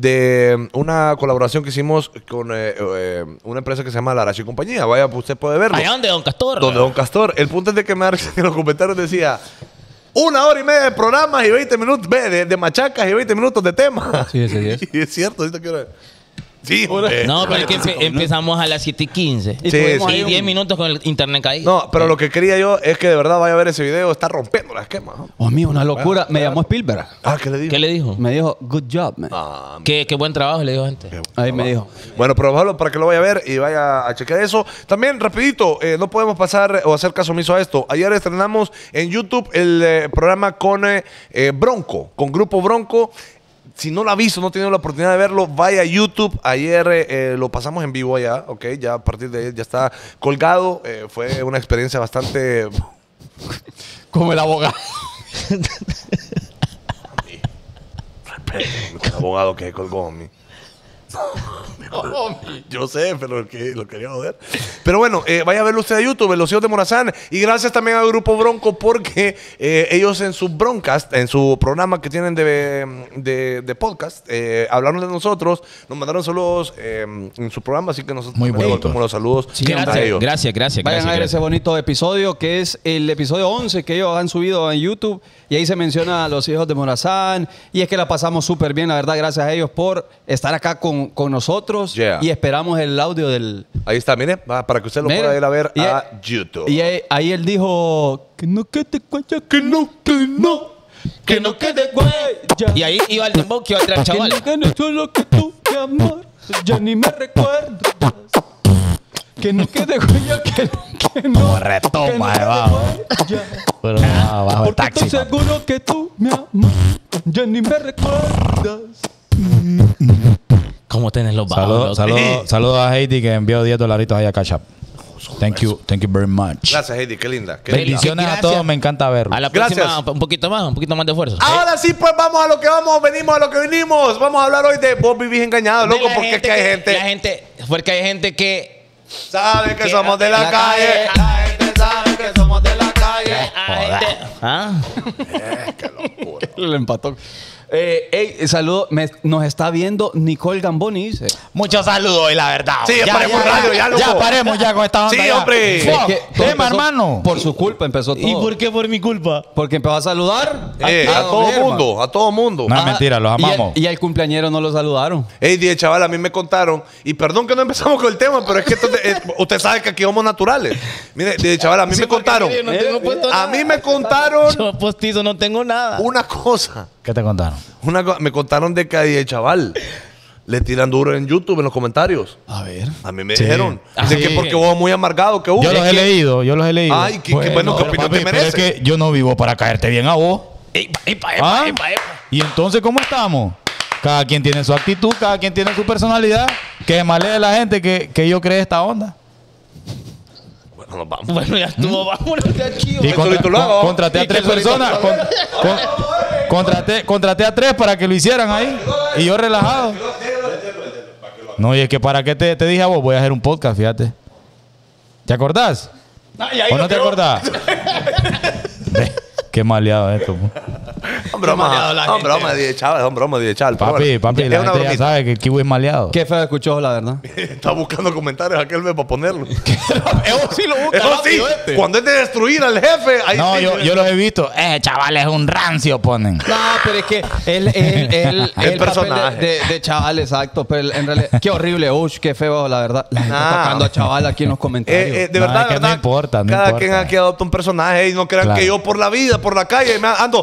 de una colaboración que hicimos con eh, eh, una empresa que se llama Larache y Compañía. Vaya, pues usted puede verlo. Allá donde Don Castor. Donde Don Castor. El punto es de que me da risa que en los comentarios decía una hora y media de programas y veinte minutos ve, de, de machacas y veinte minutos de temas. Sí, ese sí es. Y es cierto, ahorita quiero. Sí, hombre. No, pero es que empe- empezamos a las siete y quince. Y Sí, tuvimos sí. ahí Y un- diez minutos con el internet caído. No, pero lo que quería yo es que de verdad vaya a ver ese video. Está rompiendo la esquema. ¿no? Oh, mío, una locura. Me llamó Spielberg. Ah, ¿qué le digo? ¿Qué le dijo? Me dijo, good job, man. Ah, Qué, qué buen trabajo le dijo gente. Ahí me dijo. Bueno, pero bájalo para que lo vaya a ver y vaya a chequear eso. También, rapidito, eh, no podemos pasar o hacer caso omiso a esto. Ayer estrenamos en YouTube el eh, programa con eh, eh, Bronco, con Grupo Bronco. Si no lo ha visto, no ha tenido la oportunidad de verlo, vaya a YouTube. Ayer eh, lo pasamos en vivo allá, ok. Ya a partir de ahí ya está colgado. Eh, fue una experiencia bastante... Como el abogado. El abogado que colgó a mí. Yo sé, pero el que lo quería joder. Pero bueno, eh, vaya a verlo usted a YouTube, en Los Hijos de Morazán. Y gracias también al Grupo Bronco, porque eh, ellos en su broadcast, en su programa que tienen de, de, de podcast, eh, hablaron de nosotros, nos mandaron saludos eh, en su programa, así que nosotros Muy también bonito. como los saludos a gracias, ellos. gracias, gracias, Vayan gracias. a ver gracias. ese bonito episodio que es el episodio once que ellos han subido en YouTube. Y ahí se menciona a Los Hijos de Morazán. Y es que la pasamos súper bien, la verdad. Gracias a ellos por estar acá con, con nosotros. Yeah. Y esperamos el audio del... Ahí está, mire, va, para que usted lo Mire, pueda ir a ver y- a YouTube. Y ahí, ahí él dijo... Que no quede huella, que no, que no. Que no quede huella. Y ahí iba el dembow que iba a tirar Que chaval. no quede solo que tú, mi amor. Ya ni me recuerdas. Que no quede huella, que, que no. Como retoma, que no eh, quede vamos. huella. Pero ah, bajo el Porque taxi. estoy seguro que tú, mi amor, ya ni me recuerdas. ¿Cómo tenés los bajos? Saludos saludo, saludo a Heidi que envió diez dolaritos ahí a Cash App. Thank you, thank you very much. Gracias, Heidi, qué linda. Qué linda. Bendiciones a Gracias. todos, me encanta verlo. A la próxima, Gracias. un poquito más, un poquito más de esfuerzo. Ahora sí, pues vamos a lo que vamos, venimos a lo que venimos. Vamos a hablar hoy de vos vivís engañado, De loco, la porque es que hay gente. La gente, porque hay gente que... Sabe que que somos de la, la calle. calle. La gente sabe que somos de la calle. hay gente- ¿Ah? Le empató. Eh, ey, saludo, me- nos está viendo Nicole Gamboni, dice. Muchos saludos hoy, la verdad. Sí, ya paremos radio, ya, loco. Ya paremos ya con esta onda. Sí, ya. hombre. Fuck. Es que todo Tema, empezó- hermano. Por su culpa empezó todo. ¿Y por qué por mi culpa? Porque empezó a saludar Eh, a don todo Germán. mundo, a todo mundo. No es Ah, mentira, los y al- amamos. Y al cumpleañero no lo saludaron. Ey, dije, chaval, a mí me contaron, y perdón que no empezamos con el tema, pero es que esto de- eh, usted sabe que aquí somos naturales. Mire, dije, chaval, a mí me contaron. Yo no tengo puesto A nada. mí me contaron Yo postizo no tengo nada. una cosa. ¿Qué te contaron? Una co- me contaron de que ahí el chaval le tiran duro en YouTube, en los comentarios. A ver. A mí me Sí. dijeron. Ah, Dicen sí. que porque vos muy amargado que hubo. Yo los he Es que- leído, yo los he leído. Ay, qué- qué bueno, ¿qué pero, opinión te pero es merece? que yo no vivo para caerte bien a vos. Epa, epa, epa, ¿Ah? epa, epa. Y entonces, ¿cómo estamos? Cada quien tiene su actitud, cada quien tiene su personalidad. Que malee la gente que, que yo cree esta onda. Bueno, nos vamos. Bueno, ya estuvo, vámonos de aquí. Y Que contra- solito lo haga, con- ¿no? contraté Y a que tres solito personas. lo con- haga. con- contraté, contraté a tres para que lo hicieran ahí. Y yo relajado. No, y es que para qué te, te dije a vos, voy a hacer un podcast, fíjate. ¿Te acordás? ¿O no te acordás? Ve, qué maleado esto. po. Son bromas, son bromas, dije, chaval, son bromas, dije, chaval. pero Papi, bueno, papi, es la una gente ya bromita. sabe que el kiwi es maleado. Qué feo escuchó, la verdad. Está buscando comentarios aquel vez para ponerlo. Eso sí lo busca Eso sí, rápido este. cuando es de destruir al jefe, ahí No, sí. yo, yo los he visto. Eh, chaval, es un rancio, ponen. No, pero es que él, él, él, El el personaje. papel de, de, de chaval, exacto. Pero en realidad, qué horrible, ush, qué feo, la verdad. La gente Nah. atacando a chaval aquí en los comentarios. Eh, eh, de No, verdad, es que de no verdad. importa, no cada importa. quien aquí adopta un personaje y no crean Claro. que yo por la vida, por la calle, me ando.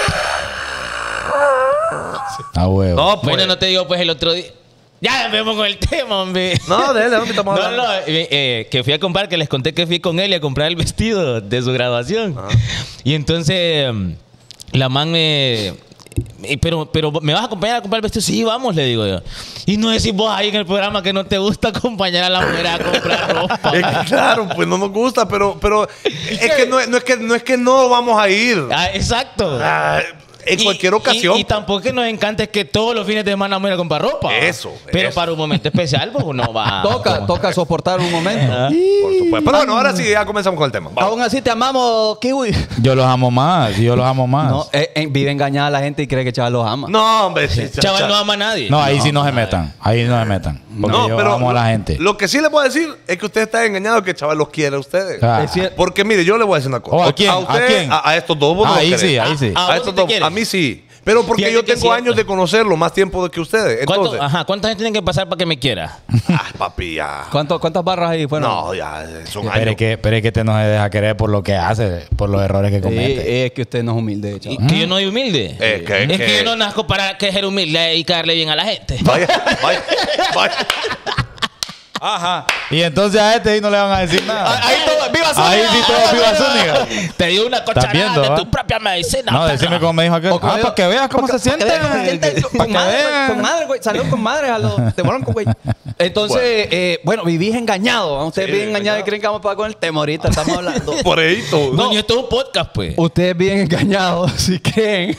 A huevo. No, pues. Bueno, no te digo, pues el otro día. Ya vemos con el tema, hombre. No, de él, ¿de dónde estamos No, hablando? no, eh, eh, que fui a comprar, que les conté que fui con él y a comprar el vestido de su graduación. Y entonces mm, la man me... eh, Pero, pero me vas a acompañar a comprar el vestido. Sí, vamos, le digo yo. Y no decís vos ahí en el programa que no te gusta acompañar a la mujer a comprar ropa. Es que, claro, pues no nos gusta, pero, pero es que no, es- no es que no es que no vamos a ir. Ah, exacto. Ah, en Y- cualquier y- ocasión. Y, tampoco es que nos encante que todos los fines de semana vamos a ir a comprar ropa. Eso, Pero eso. para un momento especial, pues uno va. Toca, toca soportar un momento. Por supuesto. Pero bueno, ahora sí, ya comenzamos con el tema. Vamos. Aún así te amamos, Kiwi. Yo los amo más, yo los amo más. No, No, eh, eh, vive engañada la gente y cree que chaval los ama. No, hombre. sí, cha- Chaval cha- no ama a nadie. ahí sí no se metan. Ahí no se metan. Porque No, yo pero amo a la gente. Lo que sí le puedo decir es que usted está engañado que el chaval los quiere a ustedes. Ah. Es cierto. Porque mire, yo le voy a decir una cosa. Oh, ¿a quién? A, ¿A usted, quién? A, a estos dos vos no Ah, los ahí querés. sí, ahí sí. ¿A A, vos estos sí te dos, quieren? a mí sí. Pero porque Fíjate yo que tengo es años cierto. de conocerlo, más tiempo que ustedes. ¿Cuánto- Entonces, ajá, ¿cuánta gente tiene que pasar para que me quiera? ah, papi, ya. ¿Cuánto- ¿Cuántas barras ahí fueron? No, ya, eh, son Pero años. es que, pero es que te no se deja querer por lo que hace, por los errores que Sí, comete. es que usted no es humilde, Y chaval. que yo no soy humilde. Es que- es que, que- yo no nazco para que ser humilde y caerle bien a la gente. Vaya, vaya, vaya. Ajá. Y entonces a este ahí no le van a decir nada. Ahí todo, viva Ahí sí todo viva Zúñiga. Te dio una cucharada viendo, de va? tu propia medicina. No, perra. decime como me dijo aquel. O como Ah, digo- para que veas cómo se siente. Para que Con madre, güey, vean. con madre, güey. Salud con madre, a los de Moronco, güey. Entonces, bueno, eh, bueno vivís engañado. ¿no? Ustedes Sí, viven engañados y creen que vamos a pagar con el tema ahorita. Estamos hablando. Por ahí todo. No, esto es un podcast, pues. Ustedes viven engañados si creen.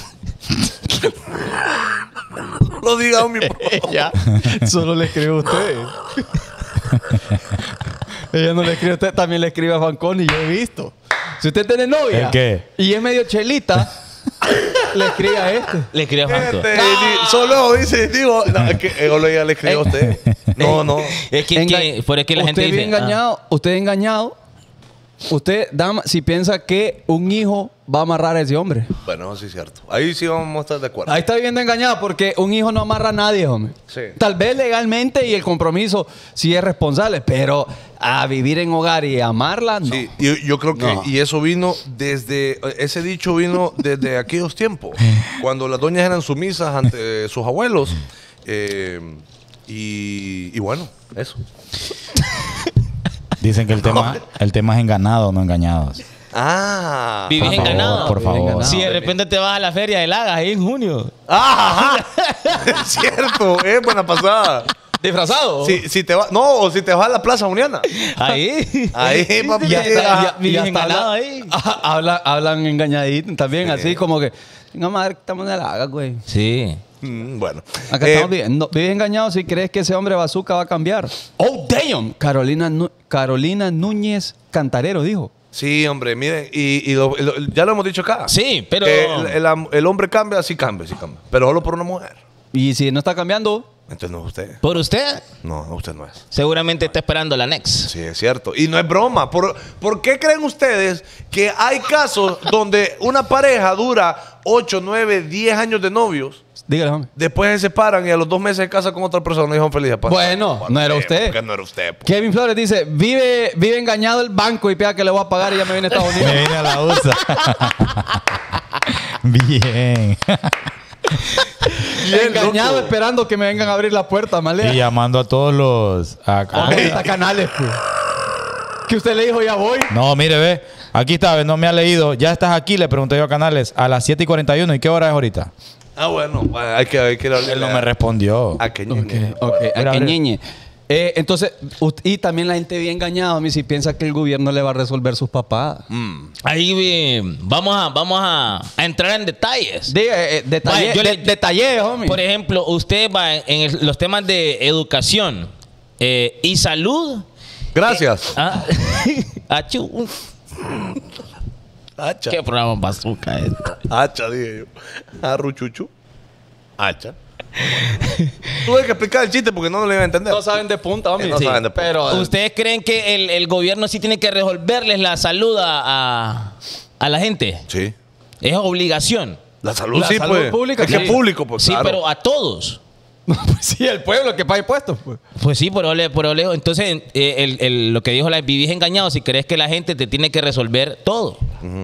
Lo diga mi pro. Ya. Solo le escribe a ustedes. Ella no le escribe a usted, también le escribe a Fanconi, yo he visto. Si usted tiene novia ¿El qué? y es medio chelita, le escribe a este. Le escribí a Franco. Este, di- Solo dice, digo, no, es que eh, solo ya le escribió a usted. No, no. Es que, Enga- que- por es que la usted gente dice. vive engañado, usted es engañado. Usted, dama, si piensa que un hijo va a amarrar a ese hombre. Bueno, sí es cierto. Ahí sí vamos a estar de acuerdo. Ahí está viviendo engañado porque un hijo no amarra a nadie, hombre. Sí. Tal vez legalmente y el compromiso sí es responsable, pero a vivir en hogar y amarla, no. Sí, y yo creo que, No. y eso vino desde, ese dicho vino desde aquellos tiempos, cuando las doñas eran sumisas ante eh, sus abuelos. eh, y, y bueno, eso. Dicen que el tema, el tema es enganado, no engañados. Ah. Vivís Por en favor, ganado. por favor. ganado. Si de repente te vas a la feria de Lagas ahí en junio. Ah, ajá. Es cierto, es buena pasada. ¿Disfrazado? Si, si te va, no, o si te vas a la Plaza Uniana. Ahí. Ahí, papi. Ya está, ah, ya- vivís hasta enganado habla- ahí. ah, hablan, hablan engañadito también, así como que, no madre, estamos en el haga, güey. Sí. mm, bueno. Acá Eh, estamos viviendo. Vives engañado si crees que ese hombre bazooka va a cambiar. Oh, damn. Carolina, Nu- Carolina Núñez Cantarero dijo. Sí, hombre, miren, y, y lo- lo- ya lo hemos dicho acá. Sí, pero- Que el, el am- el hombre cambia, sí cambia, sí cambia. Pero solo por una mujer. Y si no está cambiando, Entonces no es usted. Por usted, No, no, usted no es. seguramente está esperando la next. Sí, es cierto. Y no es broma. ¿Por, ¿por qué creen ustedes que hay casos donde una pareja dura ocho, nueve, diez años de novios? dígale, hombre. Después se separan y a los dos meses se casan con otra persona y son felices. Pa- Bueno, ¿Por no era qué? usted. ¿Por qué no era usted? po? Kevin Flores dice, vive, vive engañado el banco y pega que le voy a pagar y ya me viene a Estados Me Unidos. vine a la U S A. Bien. engañado loco. esperando que me vengan a abrir la puerta, Y malea. llamando a todos los... a- a- Ahorita canales, pues. Que usted le dijo, ya voy. No, mire, ve. Aquí está, ve, no me ha leído. Ya estás aquí, le pregunté yo a Canales. A las siete y cuarenta y uno. ¿Y qué hora es ahorita? Ah, bueno, bueno, hay que, hay que darle Él no a- me respondió. a que Ok, ñeñe. ok. Mira, ¿A qué mira. ñeñe? Eh, entonces, ut- y también la gente bien engañada, a mí si piensa que el gobierno le va a resolver sus papadas. Mm. Ahí eh, vamos a, vamos a, a entrar en detalles. Diga, eh, detalle, Vaya, yo le- de- detalle, homie. Por ejemplo, usted va en, en el- los temas de educación eh, y salud. Gracias. Ah, achú. Hacha. ¿Qué programa bazooka es? Hacha, dije yo. Arruchuchu. Hacha. Tuve que explicar el chiste porque no lo iba a entender. No saben de punta, homie. No saben de punta. Pero, ¿Ustedes creen que el, el gobierno sí tiene que resolverles la salud a, a, a la gente? Sí. Es obligación. La salud La sí, salud pues. pública, Es que sí. es público, pues. Sí, claro. pero a todos. pues sí, el pueblo que paga impuestos, pues. Pues sí, por ole, por ole. Entonces, eh, el- el- lo que dijo la vivís engañado si crees que la gente te tiene que resolver todo.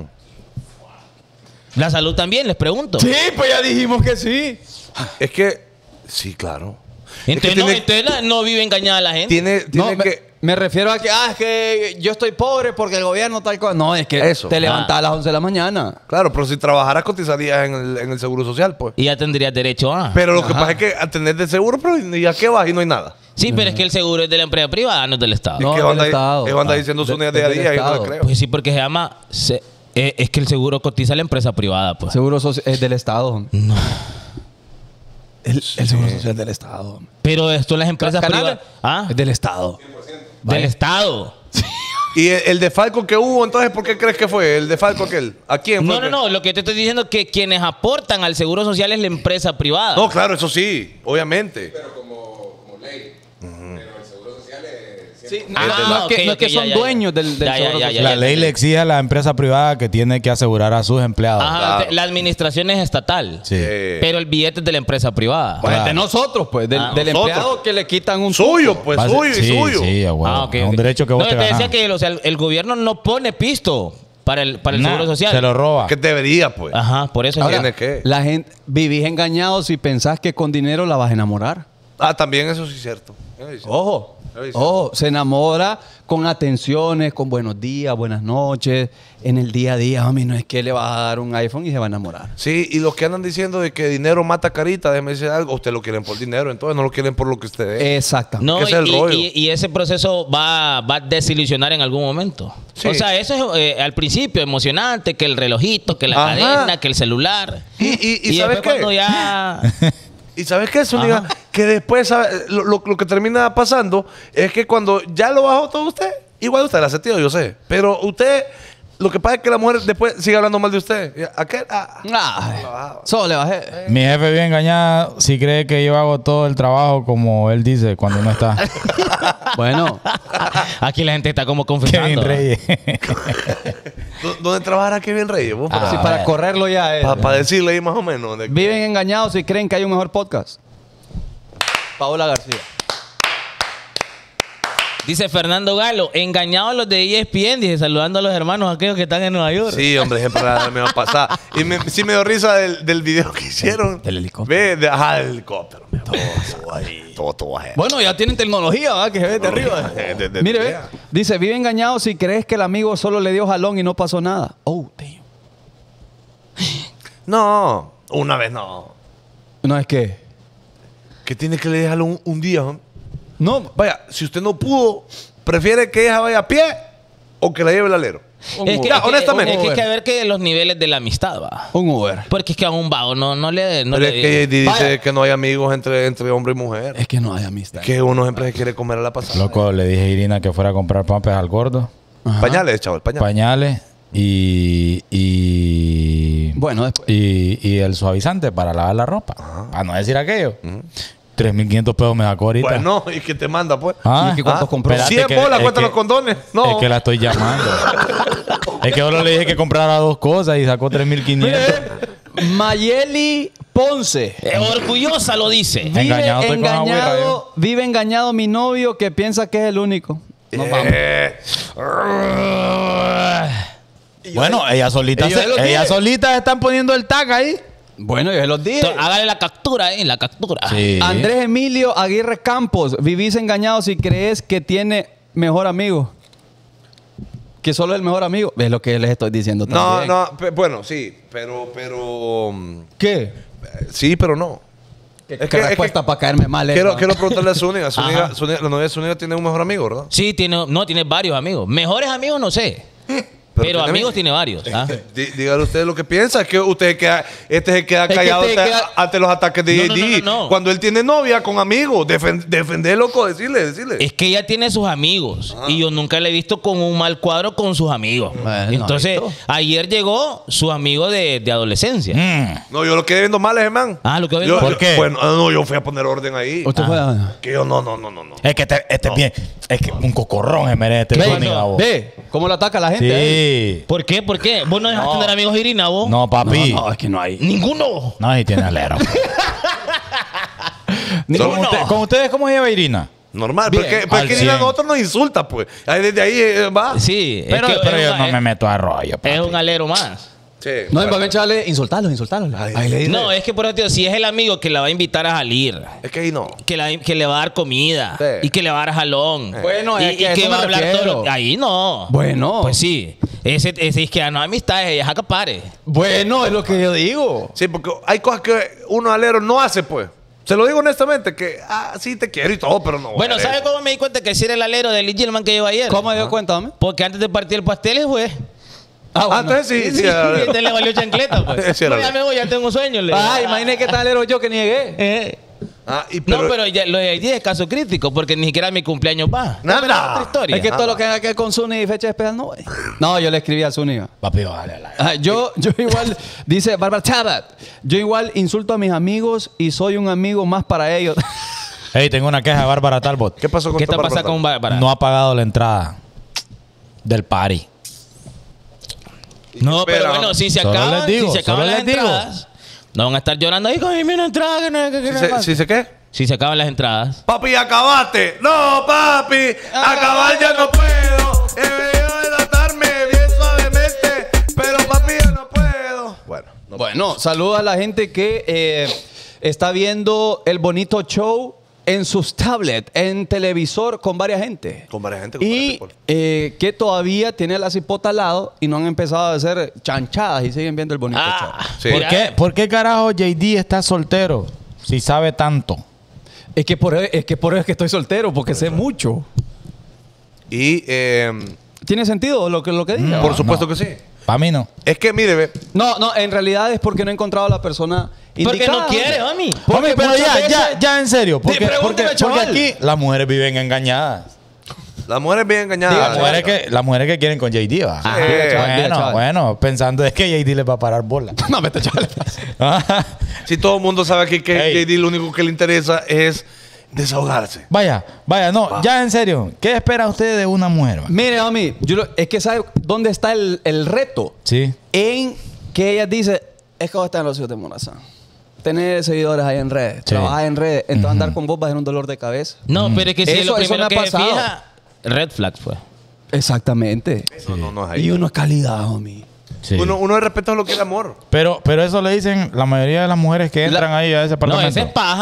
La salud también, les pregunto. Sí, pues ya dijimos que sí. Es que, sí, claro. Entonces, es que no, tiene, entonces la- no vive engañada la gente. tiene, tiene No, me, que... me refiero a que, ah, es que yo estoy pobre porque el gobierno tal cosa. No, es que Eso. te levantas Ah. a las once de la mañana. Claro, pero si trabajaras cotizarías en el, en el seguro social, pues. Y ya tendrías derecho a. Pero lo que Ajá. pasa es que a tener de seguro, pero ¿y a qué vas? Y no hay nada. Sí, pero es que el seguro es de la empresa privada, no es del Estado. No, es que del anda, Estado. ellos andan Ah, diciendo su de- unidad día a del día y no Estado. le creo. Pues sí, porque se llama. se- eh, es que el seguro cotiza a la empresa privada, pues. Seguro social es del Estado. homie. No. El, el seguro social es del Estado. homie. Pero esto las empresas ¿Canales? privadas. ¿Ah? Es del Estado. Del Estado. ¿Y el, el defalco que hubo, entonces, por qué crees que fue? ¿El defalco aquel? ¿A quién fue? No, no, no. Lo que te estoy diciendo es que quienes aportan al seguro social es la empresa privada. No, claro, eso sí, obviamente. Sí, no, Ah, no es que, ok, no es que ok, son ya, ya, dueños ya. del, del Ya, ya, seguro ya, social. La ley le exige a la empresa privada que tiene que asegurar a sus empleados. Ajá, claro. te- la administración es estatal. Sí. Eh, Pero el billete es de la empresa privada. Pues Claro. de nosotros, pues, del, Ah, del nosotros. empleado que le quitan un suyo, suco. pues, Va a ser- suyo y sí, suyo. Sí, a huevo. Ah, ok, Es ok. un derecho que no, vos te te decía ganás. que o sea, el, el gobierno no pone pisto para el, para el Nah, seguro social. Se lo roba. Que debería, pues. Ajá, por eso es Ahora- que- ¿Tiene qué? La gente, vivís engañado si pensás que con dinero la vas a enamorar. Ah, también eso sí es cierto. Eso sí es cierto. Ojo, Ahí sí. ojo, se enamora con atenciones, con buenos días, buenas noches. En el día a día, a mí no es que le vas a dar un iPhone y se va a enamorar. Sí, y los que andan diciendo de que dinero mata carita, déjeme decir algo, usted lo quieren por dinero, entonces no lo quieren por lo que usted es. Exactamente. No, que ese es el y, rollo. y- y ese proceso va, va a desilusionar en algún momento. Sí. O sea, eso es eh, al principio emocionante, que el relojito, que la Ajá. cadena, que el celular. Y, y, y, Y ¿sabes después qué? cuando ya... ¿Y sabes qué, Zúñiga? Ajá. Que después, ¿sabe? Lo, lo- lo que termina pasando es que cuando ya lo bajó todo usted, igual usted la ha sentido, yo sé. Pero usted, lo que pasa es que la mujer después sigue hablando mal de usted. ¿A qué? Ah, Ay, solo le bajé. Mi jefe bien engañado si cree que yo hago todo el trabajo como él dice cuando no está. Bueno, Aquí la gente está como confesando. Kevin Reyes. ¿dó- ¿Dónde trabajará Kevin Reyes? Vos, para, sí, para correrlo ya es. para decirle ahí más o menos. de- Viven engañados si creen que hay un mejor podcast. Paola García. Dice Fernando Galo, engañados los de E S P N, dice, saludando a los hermanos aquellos que están en Nueva York. Sí, hombre, siempre la me va a pasar. Y me, sí me dio risa del, del video que hicieron. Del helicóptero. Ve, de, ajá, del helicóptero. me Todo, todo ahí. Todo, todo ahí. Bueno, ya tienen tecnología, ¿verdad? Que se ve de arriba. De- de- Mire, de- ve. Dice, vive engañado si crees que el amigo solo le dio jalón y no pasó nada. Oh, damn. No, una vez no. No, es que... Que tiene que le dejarlo un, un día. ¿no? No, Vaya, si usted no pudo, ¿prefiere que ella vaya a pie o que la lleve el alero? un Es que, Uber. es que- honestamente. es que hay que ver que los niveles de la amistad, va. Un Uber. Porque es que a un vago no, no le... No Pero le es que dice Vaya. que no hay amigos entre, entre hombre y mujer. Es que no hay amistad. Que uno siempre se quiere comer a la pasada. Loco, le dije a Irina que fuera a comprar pampers al gordo, Ajá. Pañales, chaval, pañales. pañales y, y, Bueno, después. y, y el suavizante para lavar la ropa. Para no decir aquello. tres mil quinientos pesos me sacó ahorita. Bueno, ¿y qué te manda, pues? Ah, ¿Y es que cuántos Ah, compró? espérate cien que- bolas es cuestan que- los condones. No. Es que la estoy llamando. Es que solo le dije que comprara dos cosas y sacó tres mil quinientos. Mayeli Ponce. Eh, orgullosa lo dice. Vive Engañado estoy con la güera, engañado, vive engañado mi novio que piensa que es el único. Nos vamos. Eh, Bueno, ella solita, Y yo se, se lo ella dije. solita están poniendo el tag ahí. Bueno, yo se los dije. Entonces, hágale la captura, ¿eh? La captura. Sí. Andrés Emilio Aguirre Campos, vivís engañado si crees que tiene mejor amigo. Que solo es el mejor amigo. Es lo que les estoy diciendo no, también. no, pe- bueno, sí, pero, pero, um, ¿Qué? eh, sí, pero no. ¿Qué, Es qué que- es respuesta que- para caerme mal? Quiero, esta? quiero preguntarle a Zúñiga. Zúñiga, Ajá. Zúñiga- la novia de Zúñiga tiene un mejor amigo, ¿verdad? Sí, tiene, no, tiene varios amigos. Mejores amigos no sé. Pero, tiene amigos amigos. tiene varios. ¿ah? Dí- Dígale usted lo que piensa. Es que usted queda, este se queda que callado te ante, queda- ante los ataques de No, J no, D. no, no, no. Cuando él tiene novia con amigos, defen- defender, loco, decirle, decirle. Es que ella tiene sus amigos. Y yo nunca la he visto con un mal cuadro con sus amigos. Bueno, Entonces, ¿visto? ayer llegó su amigo de, de adolescencia. Mm. No, yo lo quedé viendo mal ese man. Ah, lo que Yo- mal. ¿Por qué? Bueno, ah, no, yo fui a poner orden ahí. Usted fue a- Que yo no, no, no, no, no. Es que este, este es bien. Es que un cocorrón se merece. Ve, Zúñiga, vos. ve cómo lo ataca la gente. ¿eh? Sí. ¿Por qué? ¿Por qué? ¿Vos no dejas tener amigos Irina, vos? No, papi. No, es que no hay. Ninguno. No, si tiene alero. ¿Con, usted- ¿Con ustedes cómo lleva Irina? Normal, Bien, porque, porque al es que ni a cien. nosotros nos insulta, pues. Ahí desde ahí eh, va. Sí, Pero, es que pero es yo un- no es- me meto a rollo. papi. Es un alero más. Sí. No, en vez de insultarlos, insultarlos. Ay, Ahí le dice. No, es que por eso, tío, si es el amigo que la va a invitar a salir, Es que ahí no. que, la- que le va a dar comida Sí. y que le va a dar jalón. Bueno, y, es que y a que eso va a me hablar refiero. todo. Ahí no. Bueno. Pues sí. Ese, ese es que no hay amistades, ella es acapare. Bueno, es lo que yo digo. Sí, porque hay cosas que uno alero no hace, pues. Se lo digo honestamente, que ah, sí te quiero y todo, pero no. Bueno, alero. ¿sabe cómo me di cuenta que si era el alero del Gilman que llevo ayer? ¿Cómo me dio cuenta, hombre? Porque antes de partir el pastel, güey. Ah, entonces sí, sí, era Y alero. entonces le valió chancleta, pues. Sí, era No, ya alero. me voy, ya tengo sueño. Le Ah, imagínate qué tal era yo que niegué. Eh. Ah, y No, pero ya, lo de Haití es caso crítico, porque ni siquiera mi cumpleaños va. Nada. Pero es otra historia. Es que todo lo que haga que ver con Zuni y fecha especial no voy. No, yo le escribí a Zuni. Papi, vale. la- Ah, yo, yo igual, dice Bárbara Chabat, yo igual insulto a mis amigos y soy un amigo más para ellos. Hey, tengo una queja de Bárbara Talbot. ¿Qué pasó con ¿Qué esta está pasando Bárbara? con Bárbara? No ha pagado la entrada del party. No, pero Espera, bueno, si se solo acaban, les digo, si se acaban solo las les digo. entradas, no van a estar llorando ahí con una entrada. Que no, que, que ¿Sí no se, pasa". sí se qué? Si se acaban las entradas. Papi, acabaste. No, papi, acabar ya no puedo. He venido a tratarme bien suavemente, pero papi, ya no puedo. Bueno, no Bueno, saluda a la gente que eh, está viendo el bonito show en sus tablets, en televisor con varias gente. Con varias gente, con varias Y people. eh, que todavía tiene la cipota al lado y no han empezado a hacer chanchadas y siguen viendo el bonito Ah, show. Sí. ¿Por mira, qué, ¿Por qué carajo J D está soltero? Si sabe tanto. Es que por, es que por eso es que estoy soltero, porque sé mucho. Y, eh, ¿Tiene sentido lo que, lo que diga? por supuesto no. que sí. Para mí no. Es que, mire, ve. No, no, en realidad es porque no he encontrado a la persona Porque indicada. no quiere, mami. Porque Hombre, pero muchas ya, veces- ya, ya en serio. Porque, Sí, pregúntele, porque, porque chaval. aquí las mujeres viven engañadas. Las mujeres bien engañadas. Diga, Las mujeres, que, las mujeres que quieren con J D, va. Ah, diga, chaval, diga, bueno, chaval. bueno, pensando es que J D les va a parar bola. No, me está chaval. Si todo el mundo sabe aquí que Ey. J D lo único que le interesa es desahogarse. Vaya, vaya, no, ya en serio. ¿Qué espera usted de una mujer? va? Mire, mami, yo lo- es que ¿sabe dónde está el, el reto? Sí. En que ella dice, es que vos estás en los hijos de Morazán. Tener seguidores ahí en redes, Sí. trabajar en redes, entonces andar con vos va a ser un dolor de cabeza. No, pero es que si Eso- es lo eso primero me ha que se pasado. fija, red flags, pues. Exactamente. No, no, no es ahí. Y uno es calidad, homie. Sí. Uno, uno de respeto a lo que es amor. Pero, pero eso le dicen la mayoría de las mujeres que entran La- ahí a ese No, parlamento. esa es paja.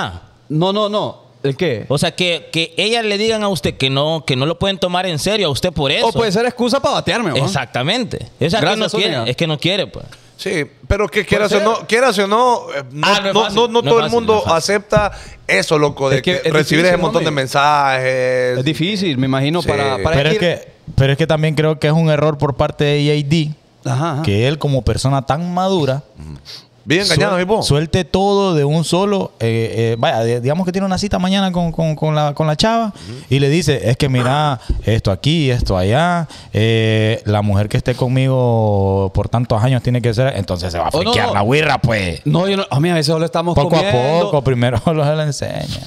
No, no, no. ¿El qué? O sea, que, que ellas le digan a usted que no, que no lo pueden tomar en serio a usted por eso. O puede ser excusa para batearme, ¿no? Exactamente. O sea, que no Gracias, quiere, Zúñiga. es que no quiere, pues. Sí, pero que quieras o ser? no, quieras o no, eh, no, Ah, no es no, fácil, no- no no es todo el fácil, mundo no es fácil. acepta eso, loco, de Es que que es recibir ese difícil, montón de hombre. mensajes. Es difícil, me imagino, Sí. para, para Pero es, ir- que, pero es que también creo que es un error por parte de E A D Ajá, ajá. que él, como persona tan madura, Bien engañado, suel- mi po. suelte todo de un solo. eh, eh, vaya, de- digamos que tiene una cita mañana con, con- con la, con la chava y le dice: es que mira, esto aquí, esto allá, eh, la mujer que esté conmigo por tantos años tiene que ser. Entonces se va a Oh, no, friquear no. la güirra, pues. No, yo no. A mí a veces lo estamos Poco comiendo. a poco, primero lo se le enseña.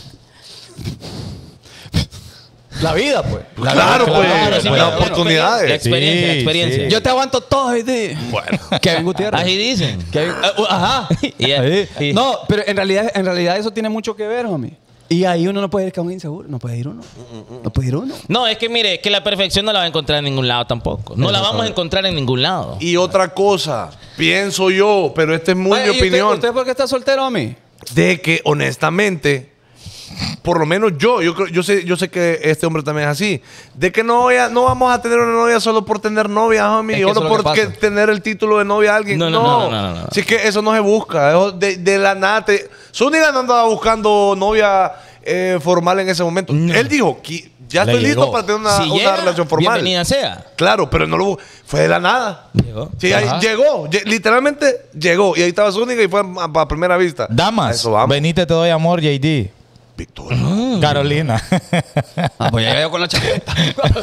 La vida, pues. La Claro, vida, pues, claro, sí, buenas pero- oportunidades. La experiencia, la Sí, experiencia. sí. Yo te aguanto todo, y te- Bueno. Kevin Gutiérrez. Así dicen. Kevin- eh, uh, ajá. Y- Ahí. y- No, pero en realidad, en realidad eso tiene mucho que ver, homie. Y ahí uno no puede ir con un inseguro. No puede ir uno. No puede ir uno. No, es que mire, es que la perfección no la va a encontrar en ningún lado tampoco. No la vamos a encontrar en ningún lado. Y otra cosa, pienso yo, pero esta es muy Ay, mi ¿y usted- opinión, ¿Usted por qué está soltero, homie? de que honestamente, por lo menos yo, yo creo, yo sé, yo sé que este hombre también es así, de que no voy a- no vamos a tener una novia solo por tener novia, homie, Es que o eso no es lo que por que pasa. tener el título de novia a alguien. No, No, no, no, no, no, no. Si es que eso no se busca, eso de, de la nada. Te, Zúñiga no andaba buscando novia eh, formal en ese momento. Él dijo que ya Le estoy listo llegó. para tener una, Si una llega, relación formal. bienvenida sea. Claro, pero no lo fue de la nada. Llegó. Sí, ahí Ajá. llegó, lle- literalmente llegó. Y ahí estaba Zúñiga y fue a, a primera vista. A Damas, eso vamos. venite, te doy amor, J D. Victoria. Carolina. Ah, pues ya yo con la chaqueta.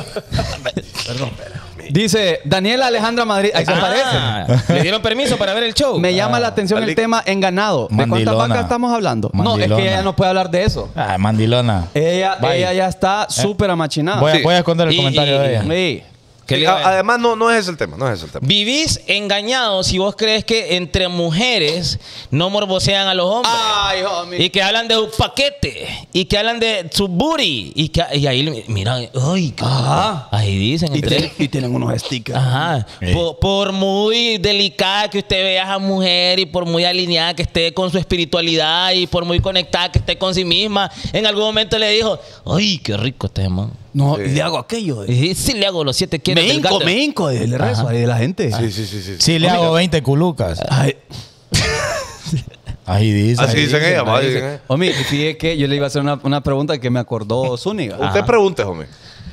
Dice Daniela Alejandra Madrid. Ahí se aparece. Ah, ¿le dieron permiso para ver el show? Me llama la atención el Ali- tema en ganado. ¿De cuántas Mandilona. vacas estamos hablando? No, es Mandilona. que ella no puede hablar de eso. Ah, mandilona. Ella, Vaya. ella ya está súper amachinada. Voy a, Sí. voy a esconder el Y- comentario y- de ella. Sí. ¿Qué le Sí, iba a a- decir? además, no, no es ese el tema, no es ese el tema. Vivís engañado si vos crees que entre mujeres no morbosean a los hombres. Ay, homie. Y que hablan de su paquete. Y que hablan de su booty. Y, que, y ahí, mira, ay, qué- Ajá. ahí dicen. Y, entre tienen- y tienen unos stickers. Ajá. Sí. Por, por muy delicada que usted vea a esa mujer y por muy alineada que esté con su espiritualidad y por muy conectada que esté con sí misma, en algún momento le dijo, ay, qué rico este man. No, Sí. y le hago aquello. de- Y sí le hago los siete quieren Me del hinco, gato. me hinco. de- Le rezo ahí de la gente. Sí, sí, sí, sí. Sí, le hago veinte culucas. Ay. Ahí dice. Así dicen ellas, va, Ahí dicen dice. ellas. Homie, y fíjate que yo le iba a hacer una, una pregunta que me acordó Zúñiga. Usted pregunte, homie.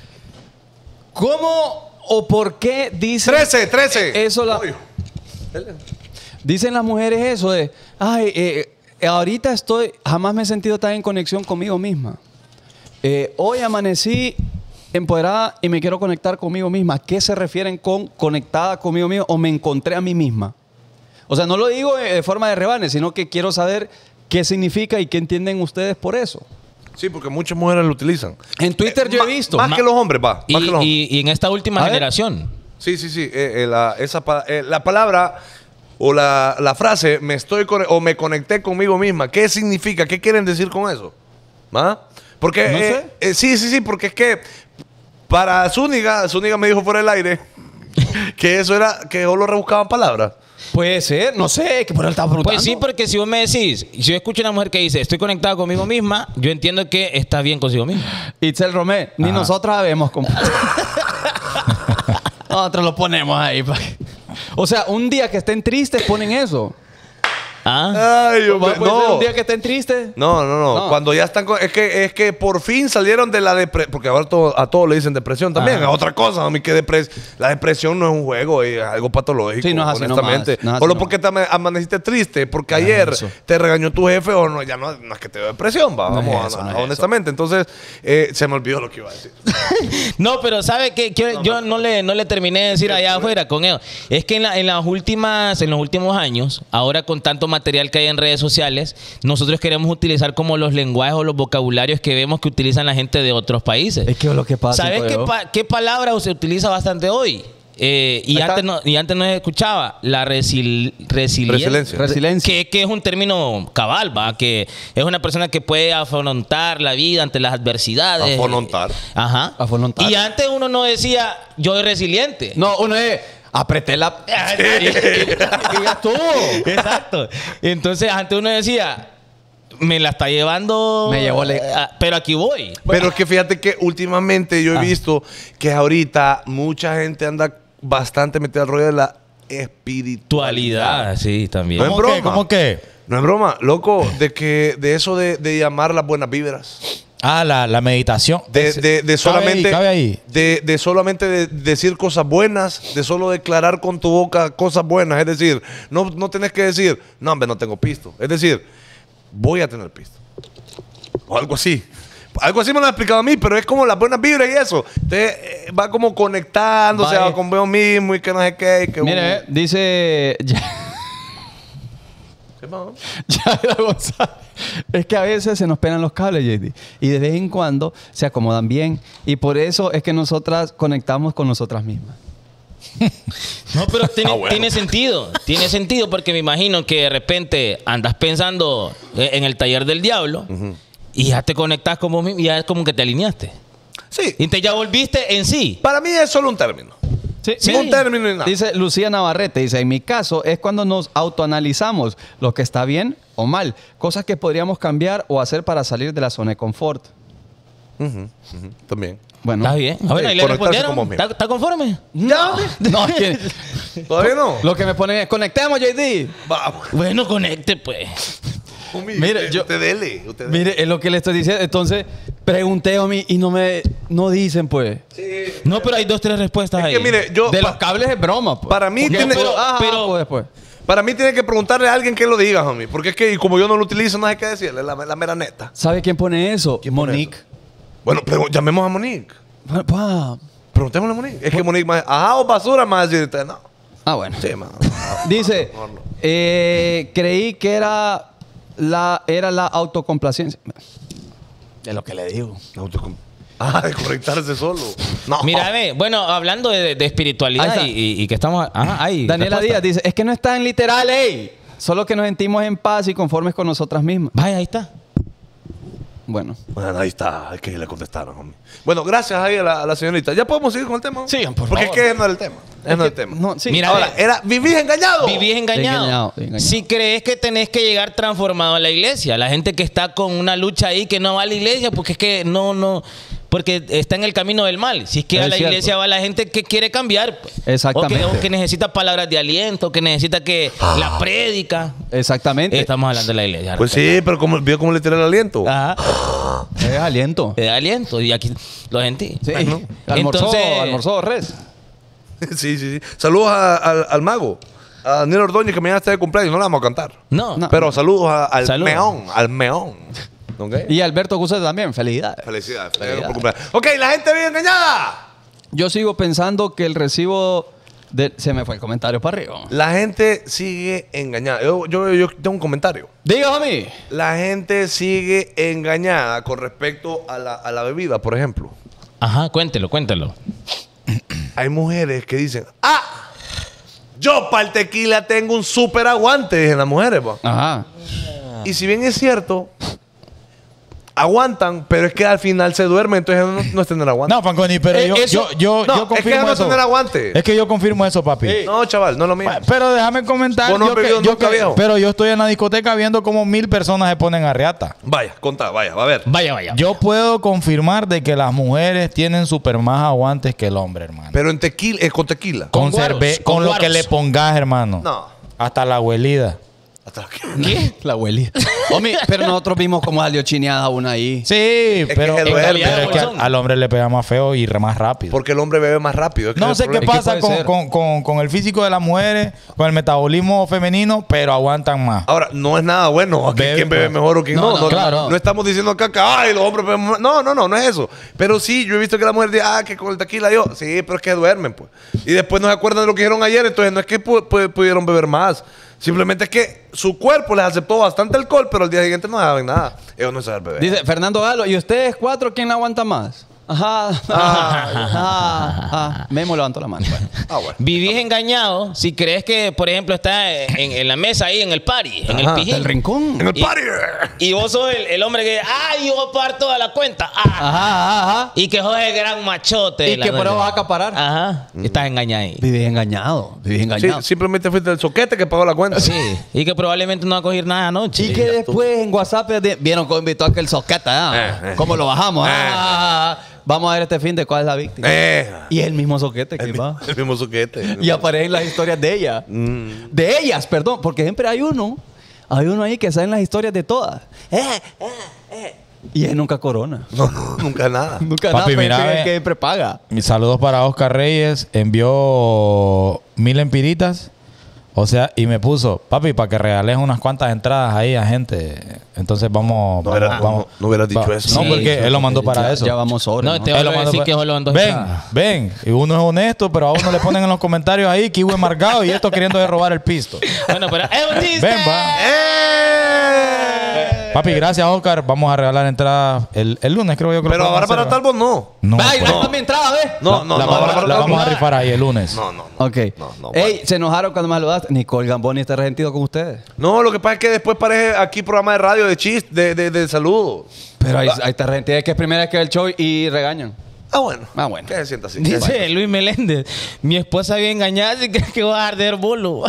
¿Cómo o por qué dicen trece, trece. eso la, Uy. dicen las mujeres eso de, ay, eh, eh, ahorita estoy, jamás me he sentido tan en conexión conmigo misma. Eh, hoy amanecí empoderada y me quiero conectar conmigo misma. ¿A qué se refieren con conectada conmigo misma o me encontré a mí misma? O sea, no lo digo de, de forma de rebane, sino que quiero saber qué significa y qué entienden ustedes por eso. Sí, porque muchas mujeres lo utilizan. En Twitter yo Ma- he visto. Más Ma- que los hombres, va. Y, Más que los hombres. y- y en esta última A ver. generación. Sí, sí, sí. eh, eh, la, esa pa- eh, la palabra o la, la frase me estoy con- o me conecté conmigo misma. ¿Qué significa? ¿Qué quieren decir con eso? ¿Ah? Porque No eh, sé. eh, sí, sí, sí, porque es que para Zúñiga, Zúñiga me dijo por el aire que eso era que solo rebuscaban palabras. Puede ser, no sé, que por él estaba preguntando. Pues sí, porque si vos me decís, si yo escucho a una mujer que dice, estoy conectada conmigo misma, yo entiendo que está bien consigo misma. Itzel Romé, ni nosotros sabemos cómo. Nosotros lo ponemos ahí. pa. O sea, un día que estén tristes ponen eso. ¿Ah? Ay, hombre, ¿Puede ser no. un día que estén tristes? No, no, no, No. Cuando ya están con- es que es que por fin salieron de la depresión, porque ahora todo- a todos le dicen depresión también, Ajá. a otra cosa, a mí que depres la depresión no es un juego, es algo patológico, Sí, no es así honestamente. nomás, no es así Solo nomás. porque te ama- amaneciste triste, porque ayer eso. te regañó tu jefe o no, ya no, no es que te dio depresión, va, No es vamos a- eso, a- no es honestamente. Entonces, eh, se me olvidó lo que iba a decir. No, pero ¿sabe qué? Yo, yo no le, no le terminé de decir allá afuera con ellos. Es que en, la- en las últimas, en los últimos años, ahora con tanto material que hay en redes sociales, nosotros queremos utilizar como los lenguajes o los vocabularios que vemos que utilizan la gente de otros países. Es que es lo que pasa. ¿Sabes qué, pa- qué palabra se utiliza bastante hoy? Eh, y, Ahí está. antes no, y antes no se escuchaba la resil- resilien- Resiliencia. Resiliencia. Que, que es un término cabal, ¿va? Que es una persona que puede afrontar la vida ante las adversidades. Afrontar. Ajá. Afrontar. Y antes uno no decía, yo soy resiliente. No, uno es, apreté la... y, y- y ya estuvo. Exacto. Entonces antes uno decía, me la está llevando. Me llevó le- a- pero aquí voy. Pero es que fíjate que últimamente yo he visto que ahorita mucha gente anda bastante metida al rollo de la espiritualidad. Actualidad, sí, también. No es ¿Cómo broma. que? ¿Cómo que? No es broma, loco, de que de eso de, de llamar las buenas vibras. Ah, la, la meditación. De, de, de solamente, Cabe ahí, cabe ahí. De, de solamente de decir cosas buenas, de solo declarar con tu boca cosas buenas. Es decir, no, no tenés que decir, no, hombre, no tengo pisto. Es decir, voy a tener pisto. O algo así. Algo así me lo han explicado a mí, pero es como las buenas vibras y eso. Entonces eh, va como conectándose Va, va eh. con veo mismo y que no sé qué. Y que Mire, eh, dice... ¿Qué pasó? Yaira González. Es que a veces se nos pelan los cables, J D. Y de vez en cuando se acomodan bien. Y por eso es que nosotras conectamos con nosotras mismas. No, pero tiene, Ah, bueno. tiene sentido. Tiene sentido porque me imagino que de repente andas pensando eh, en el taller del diablo y ya te conectas como mismo y ya es como que te alineaste. Sí. Y te ya volviste en sí. Para mí es solo un término. Sí, Sí. Un término y nada. Dice Lucía Navarrete, dice, en mi caso es cuando nos autoanalizamos lo que está bien o mal, cosas que podríamos cambiar o hacer para salir de la zona de confort. Ujú, ujú, también. Bueno, Está bien. A ver, Sí, ahí le conectarse respondieron. como mismo. ¿Está, está conforme? ¿Ya? no, es que ¿Todavía no? lo que me ponen es, conectemos, J D. Vamos. Bueno, conecte pues. Mire, usted, yo- usted dele. Usted dele. Mire, es lo que le estoy diciendo. Entonces, pregunté a mí y no me no dicen, pues. No, pero hay dos, tres respuestas Es ahí. que mire, yo... De pa- los cables es broma, pues. Para mí Porque tiene- después- ah, pero- pues después. Para mí tiene que preguntarle a alguien que lo diga, homie. Porque es que y como yo no lo utilizo, no sé qué decirle. La, la mera neta. ¿Sabe quién pone eso? ¿Quién pone Monique. Bueno, pero llamemos a Monique. Pa- pa. Preguntémosle a Monique. Es que Monique más... Ajá, o basura más decir usted. No. Ah, bueno. Sí, man. Dice, eh, creí que era la, era la autocomplacencia. Es lo que le digo. Autocom- Ah, de conectarse solo. No. Mira, ve, bueno, hablando de, de Ahí espiritualidad está. y, y- y que estamos... Ajá, ahí. Daniela respuesta. Díaz dice, es que no está en literal, ey. Solo que nos sentimos en paz y conformes con nosotras mismas. Vaya, ahí está. Bueno. Bueno, ahí está. Es que le contestaron, homie. Bueno, gracias ahí a la, a la señorita. ¿Ya podemos seguir con el tema? Sigan, por Porque favor. es que ese no era el tema. Ese no es el tema. No, sí. Mira, Ahora, ve, era... ¿Vivís engañado? vivís engañado. engañado, engañado. Si crees que tenés que llegar transformado a la iglesia, la gente que está con una lucha ahí que no va a la iglesia porque es que no, no, porque está en el camino del mal. Si es que Es a la cierto. iglesia va la gente que quiere cambiar, pues. Exactamente. O que, o que necesita palabras de aliento, que necesita que la prédica. Exactamente. Estamos hablando de la iglesia. Pues sí, pero como, vio cómo le tiré el aliento. Ajá. Es aliento. De aliento. Y aquí lo sentí. Sí. Bueno, Almorzó, entonces- almorzó res. Sí, sí, sí. Saludos a- al, al mago, a Daniel Ordóñez, que mañana está de cumpleaños. No le vamos a cantar. No. No. Pero saludos a- al Saludos. meón, al meón. ¿Ok? Y Alberto Guzmán también, felicidades. Felicidades. Felicidades. por cumpleaños. Ok, la gente vive engañada. Yo sigo pensando que el recibo de... Se me fue el comentario para arriba. La gente sigue engañada. Yo, yo, yo tengo un comentario. Dígame. La gente sigue engañada con respecto a la, a la bebida, por ejemplo. Ajá, cuéntelo, cuéntelo. Hay mujeres que dicen, ah, yo para el tequila tengo un súper aguante, dicen las mujeres, pa. Ajá. Y si bien es cierto, aguantan, pero es que al final se duermen, entonces no, no es tener aguante. No, Fanconi, pero Eh, yo, eso- yo, yo, no, yo es que confirmo no eso. tener aguante. Es que yo confirmo eso, papi. No, chaval, no es lo mismo. Pero déjame comentar. Vos no has yo que- bebido yo nunca, que- viejo. pero yo estoy en la discoteca viendo cómo mil personas se ponen a reata. Vaya, contá, vaya, va a ver. Vaya, vaya. Yo puedo confirmar de que las mujeres tienen super más aguantes que el hombre, hermano. Pero en tequila, eh, con tequila. con con cerve- guaros, con, con lo guaros. que le pongas, hermano. No. Hasta la abuelita. Hasta la que- ¿Qué? La abuelita. Homie, pero nosotros vimos como salió chineada una ahí. Sí, que pero, se pero duerme. es que al, Bolsón. al hombre le pega más feo y re- más rápido. Porque el hombre bebe más rápido. es que No ese sé es qué el Es que pasa puede con, ser. con- con- con el físico de las mujeres, con el metabolismo femenino, pero aguantan más. Ahora, no es nada bueno aquí Bebe, quién bebe pues. mejor o quién no. No, No, no, claro. no estamos diciendo acá que ay, los hombres beben más. No, no, no, no es eso. Pero sí, yo he visto que la mujer dice, ah, que con el tequila yo. Sí, pero es que duermen, pues. Y después no se acuerdan de lo que dijeron ayer, entonces no es que pu- pu- pudieron beber más. Simplemente es que su cuerpo les aceptó bastante alcohol, pero al día siguiente no saben nada. Ellos no saben beber. Dice Fernando Galo, ¿y ustedes cuatro quién la aguanta más? Ajá. Ah, ah, ah. Memo levantó la mano. Bueno. Ah, bueno. Vivís engañado si crees que, por ejemplo, estás en, en la mesa ahí, en el party, en Ajá. el pijín. El rincón. En el Y- party. Y vos sos el, el hombre que, ay, yo voy a pagar toda la cuenta. Ah. Ajá, ajá, ajá. Y que sos el gran machote. de Y la que por noche. eso vas a acaparar. Ajá. Estás engañado ahí. Vivís engañado. Vivís Sí, engañado. simplemente fuiste el soquete que pagó la cuenta. Sí. Y que probablemente no va a coger nada anoche. Y que después en WhatsApp de- vieron cómo invitó a aquel soquete, ¿ah? Eh, eh. ¿Cómo lo bajamos? Eh. Ah, ah, ah. Vamos a ver este fin de cuál es la víctima. Eh, Y el mismo soquete que el, va. mismo, el mismo soquete. Y aparecen las historias de ella. Mm. De ellas, perdón. Porque siempre hay uno. Hay uno ahí que sale en las historias de todas. Eh, eh, eh. Y él nunca corona. No, no, nunca nada. Nunca Papi, nada. mira, pero ve. que siempre paga. Mis saludos para Oscar Reyes. Envió mil empiritas. O sea, y me puso, papi, para que regales unas cuantas entradas ahí a gente. Entonces vamos. No vamos, hubiera- vamos. no- no hubieras dicho Va- eso. No, Sí, porque sí, él lo mandó para Ya- eso. Ya vamos sobre. No, ¿no? te Él voy lo a mandó decir para- que solo en dos Ven, entradas. ven. Y uno es honesto, pero a uno le ponen en los comentarios ahí que hue marcado y esto queriendo de robar el pisto. Bueno, pero es un chiste. Ven, va. ¡Eh! Papi, gracias, Oscar. Vamos a regalar entradas el, el lunes, creo yo que lo Pero podemos ahora hacer, para ¿va? Talbot no. No, Ay, pues. dame mi entrada, ¿ves? No, no, la, no. vamos- ahora para la vamos a Talbot. rifar ahí el lunes. No, no, no. Ok. No, no, Ey, bueno. se enojaron cuando me saludaste. Nicole Gamboni está resentido con ustedes. No, lo que pasa es que después parece aquí programa de radio de chiste, de, de, de saludos. Pero ahí, ahí está resentida. Es que es primera vez que ve el show y regañan. Ah, bueno. Ah, bueno. Que se sienta así. Dice Luis Meléndez, mi esposa bien engañada si crees que vas a arder bolo.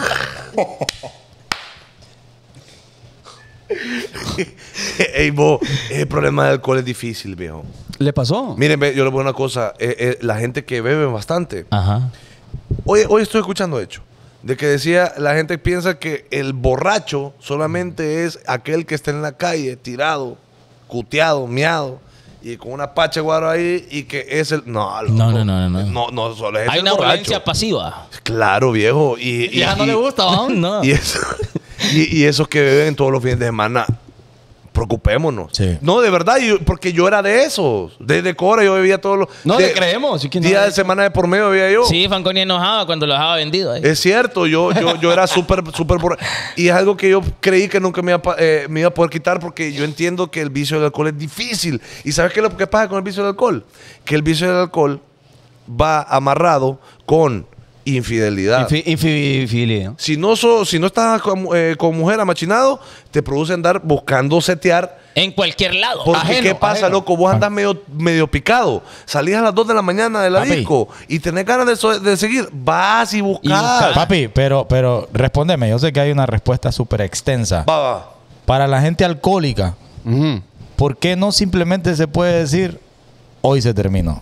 Ey, vos, el problema del alcohol es difícil, viejo. ¿Le pasó? Miren, ve, yo les voy a decir una cosa. eh, eh, la gente que bebe bastante. Ajá. Hoy, hoy estoy escuchando hecho. De que decía, la gente piensa que el borracho solamente es aquel que está en la calle, tirado, cuteado, miado, y con una pacha guaro ahí, y que es el... No, loco. No, no, no, no. No, no, solo es Hay el una borracho. violencia pasiva. Claro, viejo. Y, y, Ya no y- le gusta, ¿va? No. Y, eso, y, y esos que beben todos los fines de semana, preocupémonos. Sí. No, de verdad, yo- porque yo era de esos. Desde Cora yo bebía todos los... No, de- le creemos. ¿Sí, quién no Día le- de semana de por medio bebía yo. Sí, Fanconi enojaba cuando lo dejaba vendido. ahí. Es cierto, yo, yo, yo era súper, súper borra- Y es algo que yo creí que nunca me iba, a, pa- eh, me iba a poder quitar porque yo entiendo que el vicio del alcohol es difícil. ¿Y sabes qué es lo que pasa con el vicio del alcohol? Que el vicio del alcohol va amarrado con infidelidad. Infi- infi- infidelidad. Si no, so- si no estás con, eh, con mujer amachinado, te produce andar buscando setear. En cualquier lado. Porque Ajeno, ¿qué pasa, ajeno. loco? Vos andas medio, medio picado. Salís a las dos de la mañana de la Papi. disco y tenés ganas de, so- de seguir. Vas y buscas. buscas. Papi, pero, pero respóndeme. Yo sé que hay una respuesta súper extensa. Va, va. Para la gente alcohólica, Ujú. ¿por qué no simplemente se puede decir hoy se terminó?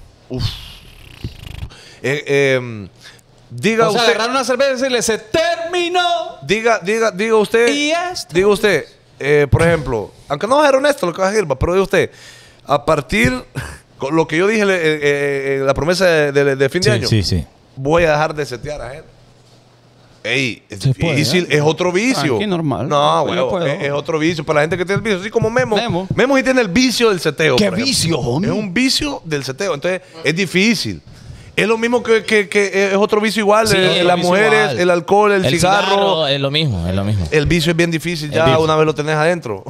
Eh, eh, diga O sea, usted. agarrar una cerveza y decirle, se terminó. Diga, diga, diga usted. Y esto. Diga usted, eh, por ejemplo, aunque no va a ser honesto lo que va a decir, va, pero diga usted, a partir, con lo que yo dije, eh, eh, eh, la promesa de, de- de fin de Sí, año, sí, sí. voy a dejar de setear a gente. Ey, es Se puede, difícil, ¿eh? es otro vicio. Aquí normal. No, Yo huevo, puedo. es, es otro vicio. Para la gente que tiene el vicio, así como Memo. Memo. Memo sí tiene el vicio del seteo. ¿Qué por ejemplo. vicio, homie? Es un vicio del seteo. Entonces, es difícil. Es lo mismo que, que- que es otro vicio igual. Sí, eh, es las vicio mujeres, igual. el alcohol, el, El cigarro. cigarro es lo mismo, es lo mismo. El vicio es bien difícil ya vicio. una vez lo tenés adentro.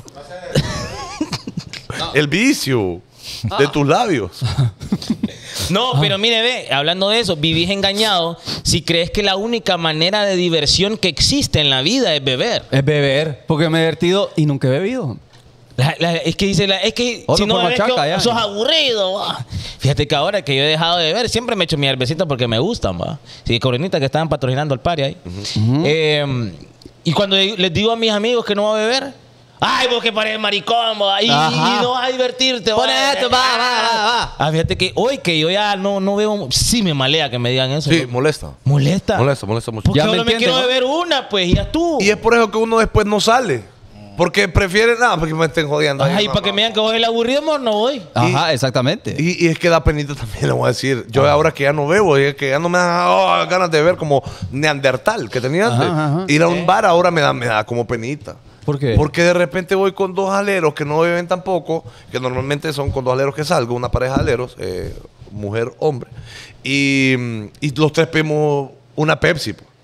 El vicio de tus labios. No, pero mire, ve, hablando de eso, vivís engañado si crees que la única manera de diversión que existe en la vida es beber. Es beber. Porque me he divertido y nunca he bebido. La- la- es que dice, la- es que Otro si no por bebes, machaca, que ya. sos aburrido. va. Fíjate que ahora que yo he dejado de beber, siempre me echo mi cervecita porque me gustan, va. Sí, coronita que estaban patrocinando el party ahí. Eh, y cuando les digo a mis amigos que no voy a beber, ay, vos que pareces maricón, va, y, y Ajá. no vas a divertirte. Pon va. esto, va, va, va, va. Ah, fíjate que hoy que yo ya no, no veo, sí me malea que me digan eso. Sí, ¿no? molesta. Molesta. Molesta, molesta mucho. Porque Ya me solo me, entiendes, quiero ¿no? beber una, pues, y ya tú. Y es por eso que uno después no sale. Porque prefiere nada, porque me estén jodiendo. Ay, No, para que no. me digan que voy el aburrido, amor, no voy. Ajá, exactamente. Y, y es que da penita también, le voy a decir. Yo ahora que ya no bebo, y es que ya no me dan oh, ganas de ver como neandertal que tenía antes. Ajá, ajá. Ir a un bar ahora me da, me da como penita. ¿Por qué? Porque de repente voy con dos aleros que no beben tampoco, que normalmente son con dos aleros que salgo, una pareja de aleros, eh, mujer, hombre. Y, y los tres pedimos una Pepsi. pues.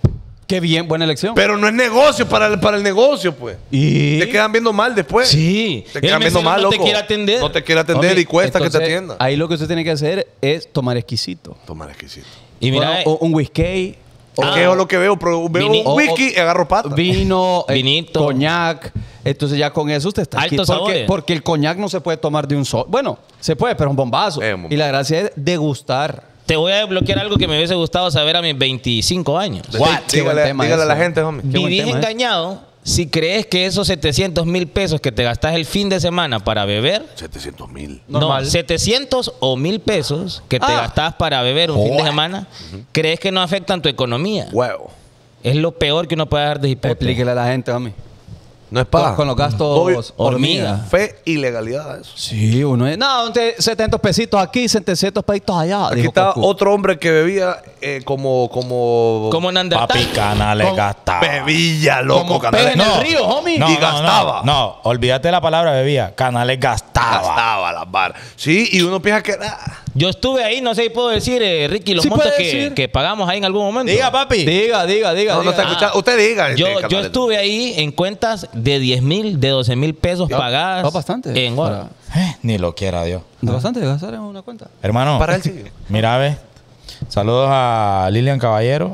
Qué bien, buena elección. Pero no es negocio para el, para el negocio, pues. y... Te quedan viendo mal después. Sí. Te El quedan viendo mesero mal, no loco. te quiere atender. No te quiere atender Homie, y cuesta que entonces, te atienda. Ahí lo que usted tiene que hacer es tomar exquisito. Tomar exquisito. Y mira, Bueno, o- un whisky. Es Ah. que es lo que veo, pero veo Vini- un whisky y agarro pata. Vino, eh, Vinito. coñac. Entonces ya con eso usted está aquí. Altos Porque, sabores. porque el coñac no se puede tomar de un solo. Bueno, se puede, pero es un bombazo. Es un bombazo. Y la gracia es degustar. te voy a desbloquear algo que me hubiese gustado saber a mis veinticinco años. What? Qué buen Dígale, tema dígale a la ese. gente, homie. Qué buen Vivís tema, ¿eh? engañado si crees que esos setecientos mil pesos que te gastas el fin de semana para beber, setecientos mil. Normal. no, setecientos o mil pesos que te Ah. gastas para beber un fin de semana, crees que no afectan tu economía. Huevo. Es lo peor que uno puede dar de hipoteca. Explíquele a la gente, mami. No es Con, paja. con los gastos Doy hormiga. fe y legalidad a eso. Sí, uno es. No, usted, setenta pesitos aquí, setecientos pesitos allá. Aquí dijo está Goku. otro hombre que bebía eh, como, como... Como Neandertal. Papi, canales Con- gastaba. Bebilla, loco. Como canales. pez en el río, homie. No, Y no, gastaba. No, no, olvídate la palabra bebía. Canales gastaba. Gastaba las barras. Sí, y uno piensa que... ah, Yo estuve ahí, no sé si puedo decir, eh, Ricky, los Sí montos puede que, decir. que pagamos ahí en algún momento. Diga, papi. Diga, diga, diga. no, no diga. está escuchando. Usted diga. Yo, este, yo canales. estuve ahí en cuentas de diez mil, de doce mil pesos pagadas. no, bastante. En hora. Eh, ni lo quiera Dios. ¿De bastante gastar en una cuenta? Hermano, Para él sí. mira, ve. Saludos a Lilian Caballero.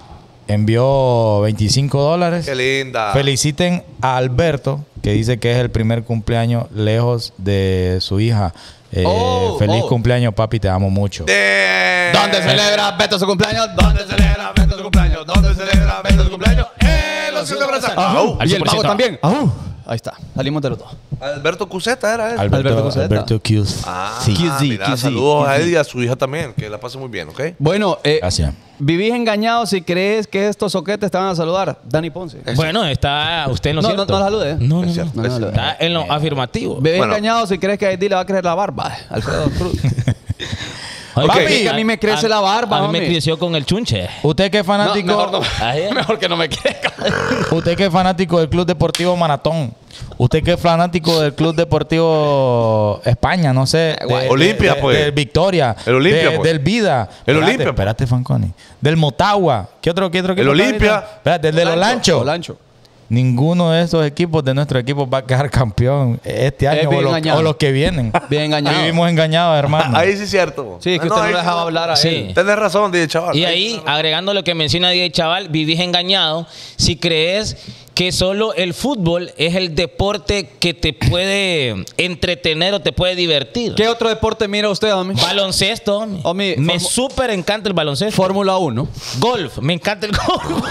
Envió veinticinco dólares. Qué linda. Feliciten a Alberto, que dice que es el primer cumpleaños lejos de su hija. Eh, Oh, feliz oh. cumpleaños, papi, te amo mucho. De- ¿Dónde celebra Beto su cumpleaños? ¿Dónde celebra Beto su cumpleaños? ¿Dónde celebra Beto su cumpleaños? ¡En los Ciudad de Braza! Au. Al Y el cien por pago ciento. también. Au. Ahí está. Salimos de los dos. Alberto Cuseta era él. Alberto, Alberto Cuseta. Alberto Cus. Ah, Sí. Q Z, mira, Q Z, saludos a Q Z. él y a su hija también. Que la pase muy bien, ¿ok? Bueno, eh, Gracias. vivís engañado si crees que estos soquetes te van a saludar. Dani Ponce. Bueno, está usted en lo No, no, cierto. no la salude. No, no, Es no. cierto, No, es no, cierto. no. Está en lo afirmativo. Vivís Bueno. engañado si crees que a Eddie le va a crecer la barba. Alfredo Cruz. Ay, Papi, que que a mí me crece la barba, A mí me homie. creció con el chunche. Usted que es fanático, No, mejor no. Ahí es. Mejor que no me crezca. usted que es fanático del Club Deportivo Maratón. Usted que es fanático del Club Deportivo España, no sé. de- Olimpia, de- pues. Del Victoria. El Olimpia, de- pues. Del Vida. El Espérate, Olimpia, pues. Espérate, Fanconi. Del Motagua. ¿Qué otro, qué otro El equipo está Olimpia. ahorita? Espérate, del de los Lanchos. Olancho. Ninguno de esos equipos de nuestro equipo va a quedar campeón este año bien o, los- engañado. o los que vienen. Bien engañado. Vivimos engañados, hermano. Ahí sí es cierto. Sí, es que Ah, usted no ahí lo sí dejaba no. hablar a Sí. él. Tienes razón, dije, chaval. Y ahí, agregando lo que menciona D J Chaval, vivís engañado si crees que solo el fútbol es el deporte que te puede entretener o te puede divertir. ¿Qué otro deporte mira usted, homie? Baloncesto, homie. Homie, me formo- súper encanta el baloncesto. Fórmula uno. Golf, me encanta el golf.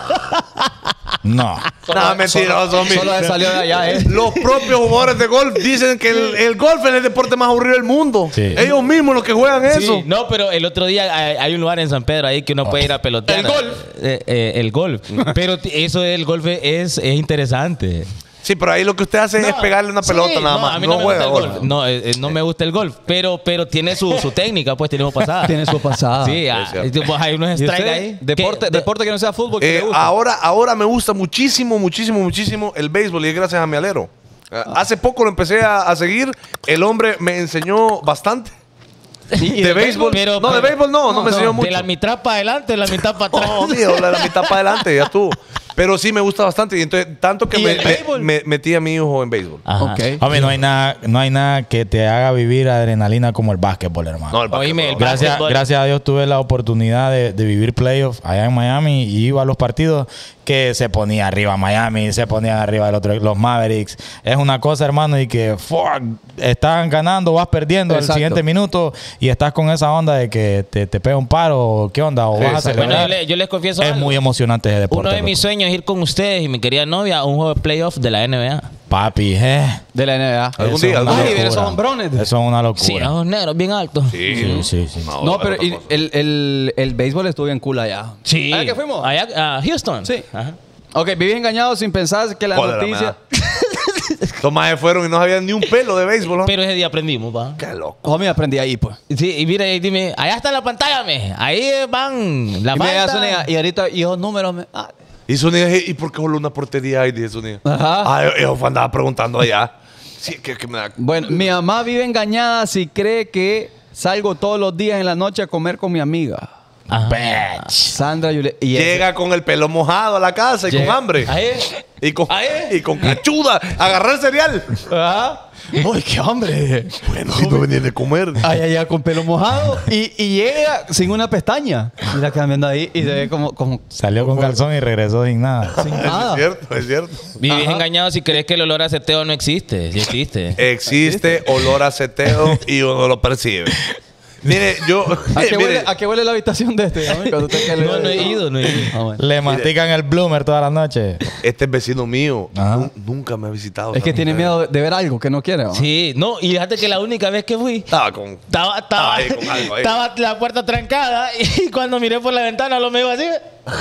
No. Nada, mentiroso, homie. Solo salió de allá, ¿eh? Los propios jugadores de golf dicen que el, el golf es el deporte más aburrido del mundo. Sí. Ellos mismos los que juegan eso. Sí, no, pero el otro día hay, hay un lugar en San Pedro ahí que uno puede ir a pelotear. El golf. Eh, eh, el golf. Pero t- eso del golf es, es interesante. Sí, pero ahí lo que usted hace es No, pegarle una sí, pelota nada más. A mí No, no, me juega gusta el golf. golf. No, eh, eh, no me gusta el golf. Pero, pero tiene su, su técnica, pues tenemos pasada. Tiene su pasada. Sí, ah, pues hay unos ¿Y strikes usted? ahí. Deporte, que- deporte que no sea fútbol, que Eh, le gusta. ahora, ahora me gusta muchísimo, muchísimo, muchísimo el béisbol y es gracias a mi alero. Eh, Hace poco lo empecé a, a seguir. El hombre me enseñó bastante. ¿Y de de béisbol. Pero- no, de pero- béisbol no, no, me enseñó mucho. De la mitad para adelante, de la mitad para atrás. No, mío, la, la mitad para adelante, ya estuvo. Pero sí me gusta bastante. Y entonces, tanto que ¿Y me, el me- béisbol? me metí a mi hijo en béisbol. Ajá. Ok. Hombre, no hay nada, no hay nada que te haga vivir adrenalina como el básquetbol, hermano. No, el Oíme, básquetbol. el Gracias, básquetbol. gracias a Dios tuve la oportunidad de, de vivir playoffs allá en Miami y iba a los partidos que se ponía arriba Miami, se ponía arriba el otro, los Mavericks. Es una cosa, hermano, y que fuck, están ganando, vas perdiendo al Exacto. siguiente minuto y estás con esa onda de que te, te pega un paro, ¿qué onda? O vas a Exacto. Bueno, celebrar. yo, le- yo les confieso Es algo. muy emocionante ese deporte. Uno de loco. mis sueños es ir con ustedes y mi querida novia a un juego de playoff de la N B A. Papi, eh. De la N B A. Algún Eso día, es algún una día. Ay, vienen esos locura. hombrones. Eso es una locura. Sí, ojos negros, bien altos. Sí, Sí, sí, sí. No, No, es pero otra y cosa. el, el, el béisbol estuvo bien cool allá. Sí. ¿A qué fuimos? Allá a Houston. Sí. Ajá. Ok, viví engañado sin pensar que la Cólera me noticia... da. Los majes fueron y no sabían ni un pelo de béisbol. ¿no? Pero ese día aprendimos, va. Qué loco. Homie, aprendí ahí, pues. Sí, y mira, y dime, allá está la pantalla, me. Ahí van la Y, me falta. da Zúñiga, y ahorita, y esos números me... ah. Y Zúñiga, ¿y por qué solo una portería hay? Dice Zúñiga. Ajá. Ah, yo, yo andaba preguntando allá. Sí, que, que me da... Bueno, mi mamá vive engañada si cree que salgo todos los días en la noche a comer con mi amiga. Ajá. Sandra Juliet. Y Llega con el pelo mojado a la casa y Llega- con hambre. Ahí. Y con, Ahí. y con cachuda. Agarrar cereal. Ajá. ¡Uy, qué hambre! Bueno, si no venía de comer. Ay, ay, ay, con pelo mojado. Y, y llega sin una pestaña. Y la quedan viendo ahí y se ve como, como Salió con calzón y regresó sin nada. sin Es nada. cierto, es cierto. Vivís Ajá. engañado si crees que el olor a aceteo no existe. Sí existe. Existe olor a aceteo y uno lo percibe. Mire, yo. ¿A qué, mire, huele, ¿A qué huele la habitación de este? amigo? Cuando usted que le- No, no he ido, no he ido. Ah, bueno. Le mastican el bloomer todas las noches. Este es vecino mío. Ajá. Nu- nunca me ha visitado. Es que esa tiene mujer. miedo de, de ver algo que no quiere. ¿no? Sí, no, y fíjate que la única vez que fui, Estaba con. estaba, estaba, ahí con algo ahí. estaba la puerta trancada y cuando miré por la ventana lo me iba así.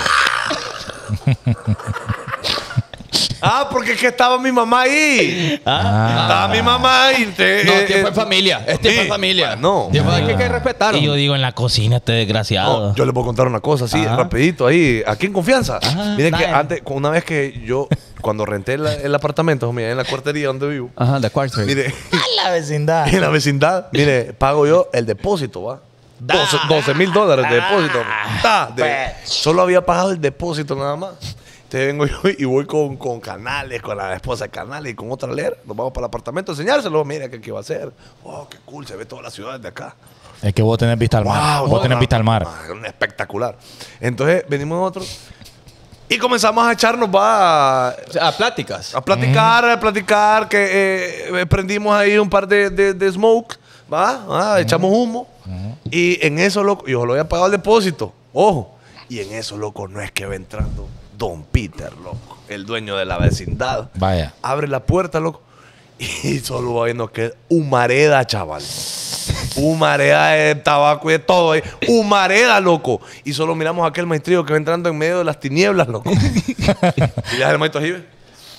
Ah, porque es que estaba mi mamá ahí. Ah. Estaba mi mamá ahí. te- No, eh, tiempo eh, en familia. Es tiempo sí. en familia. No. Tiempo- hay que, que respetar. Y yo digo en la cocina este desgraciado. No, yo les voy a contar una cosa así, Ajá. rapidito, ahí, aquí en confianza. Ajá, Miren que dale. antes, una vez que yo, cuando renté la- el apartamento, homie, en la cuartería donde vivo, Ajá, de Quarter. mire, A la vecindad. en la vecindad, mire, pago yo el depósito, ¿va? doce mil dólares de depósito. Ta, de- solo había pagado el depósito nada más. Entonces vengo yo y voy con, con Canales, con la esposa de Canales y con otra leer. Nos vamos para el apartamento a enseñárselo. Mira que qué va a hacer. Oh, qué cool, se ve toda la ciudad desde acá. Es que vos tenés vista al mar. Wow, vos no, tenés no, vista al mar. no, espectacular. Entonces venimos nosotros y comenzamos a echarnos va a, O sea, a pláticas. a platicar, a platicar, que eh, prendimos ahí un par de, de, de smoke, va, ah, echamos humo y en eso, loco, yo lo había pagado el depósito, ojo, y en eso, loco, no es que va entrando Don Peter, loco, el dueño de la vecindad. Vaya. Abre la puerta, loco, y solo va viendo que humareda, chaval. Humareda de tabaco y de todo ahí. Humareda, loco. Y solo miramos a aquel maestrillo que va entrando en medio de las tinieblas, loco. Y ya el maestro así, ¿ve?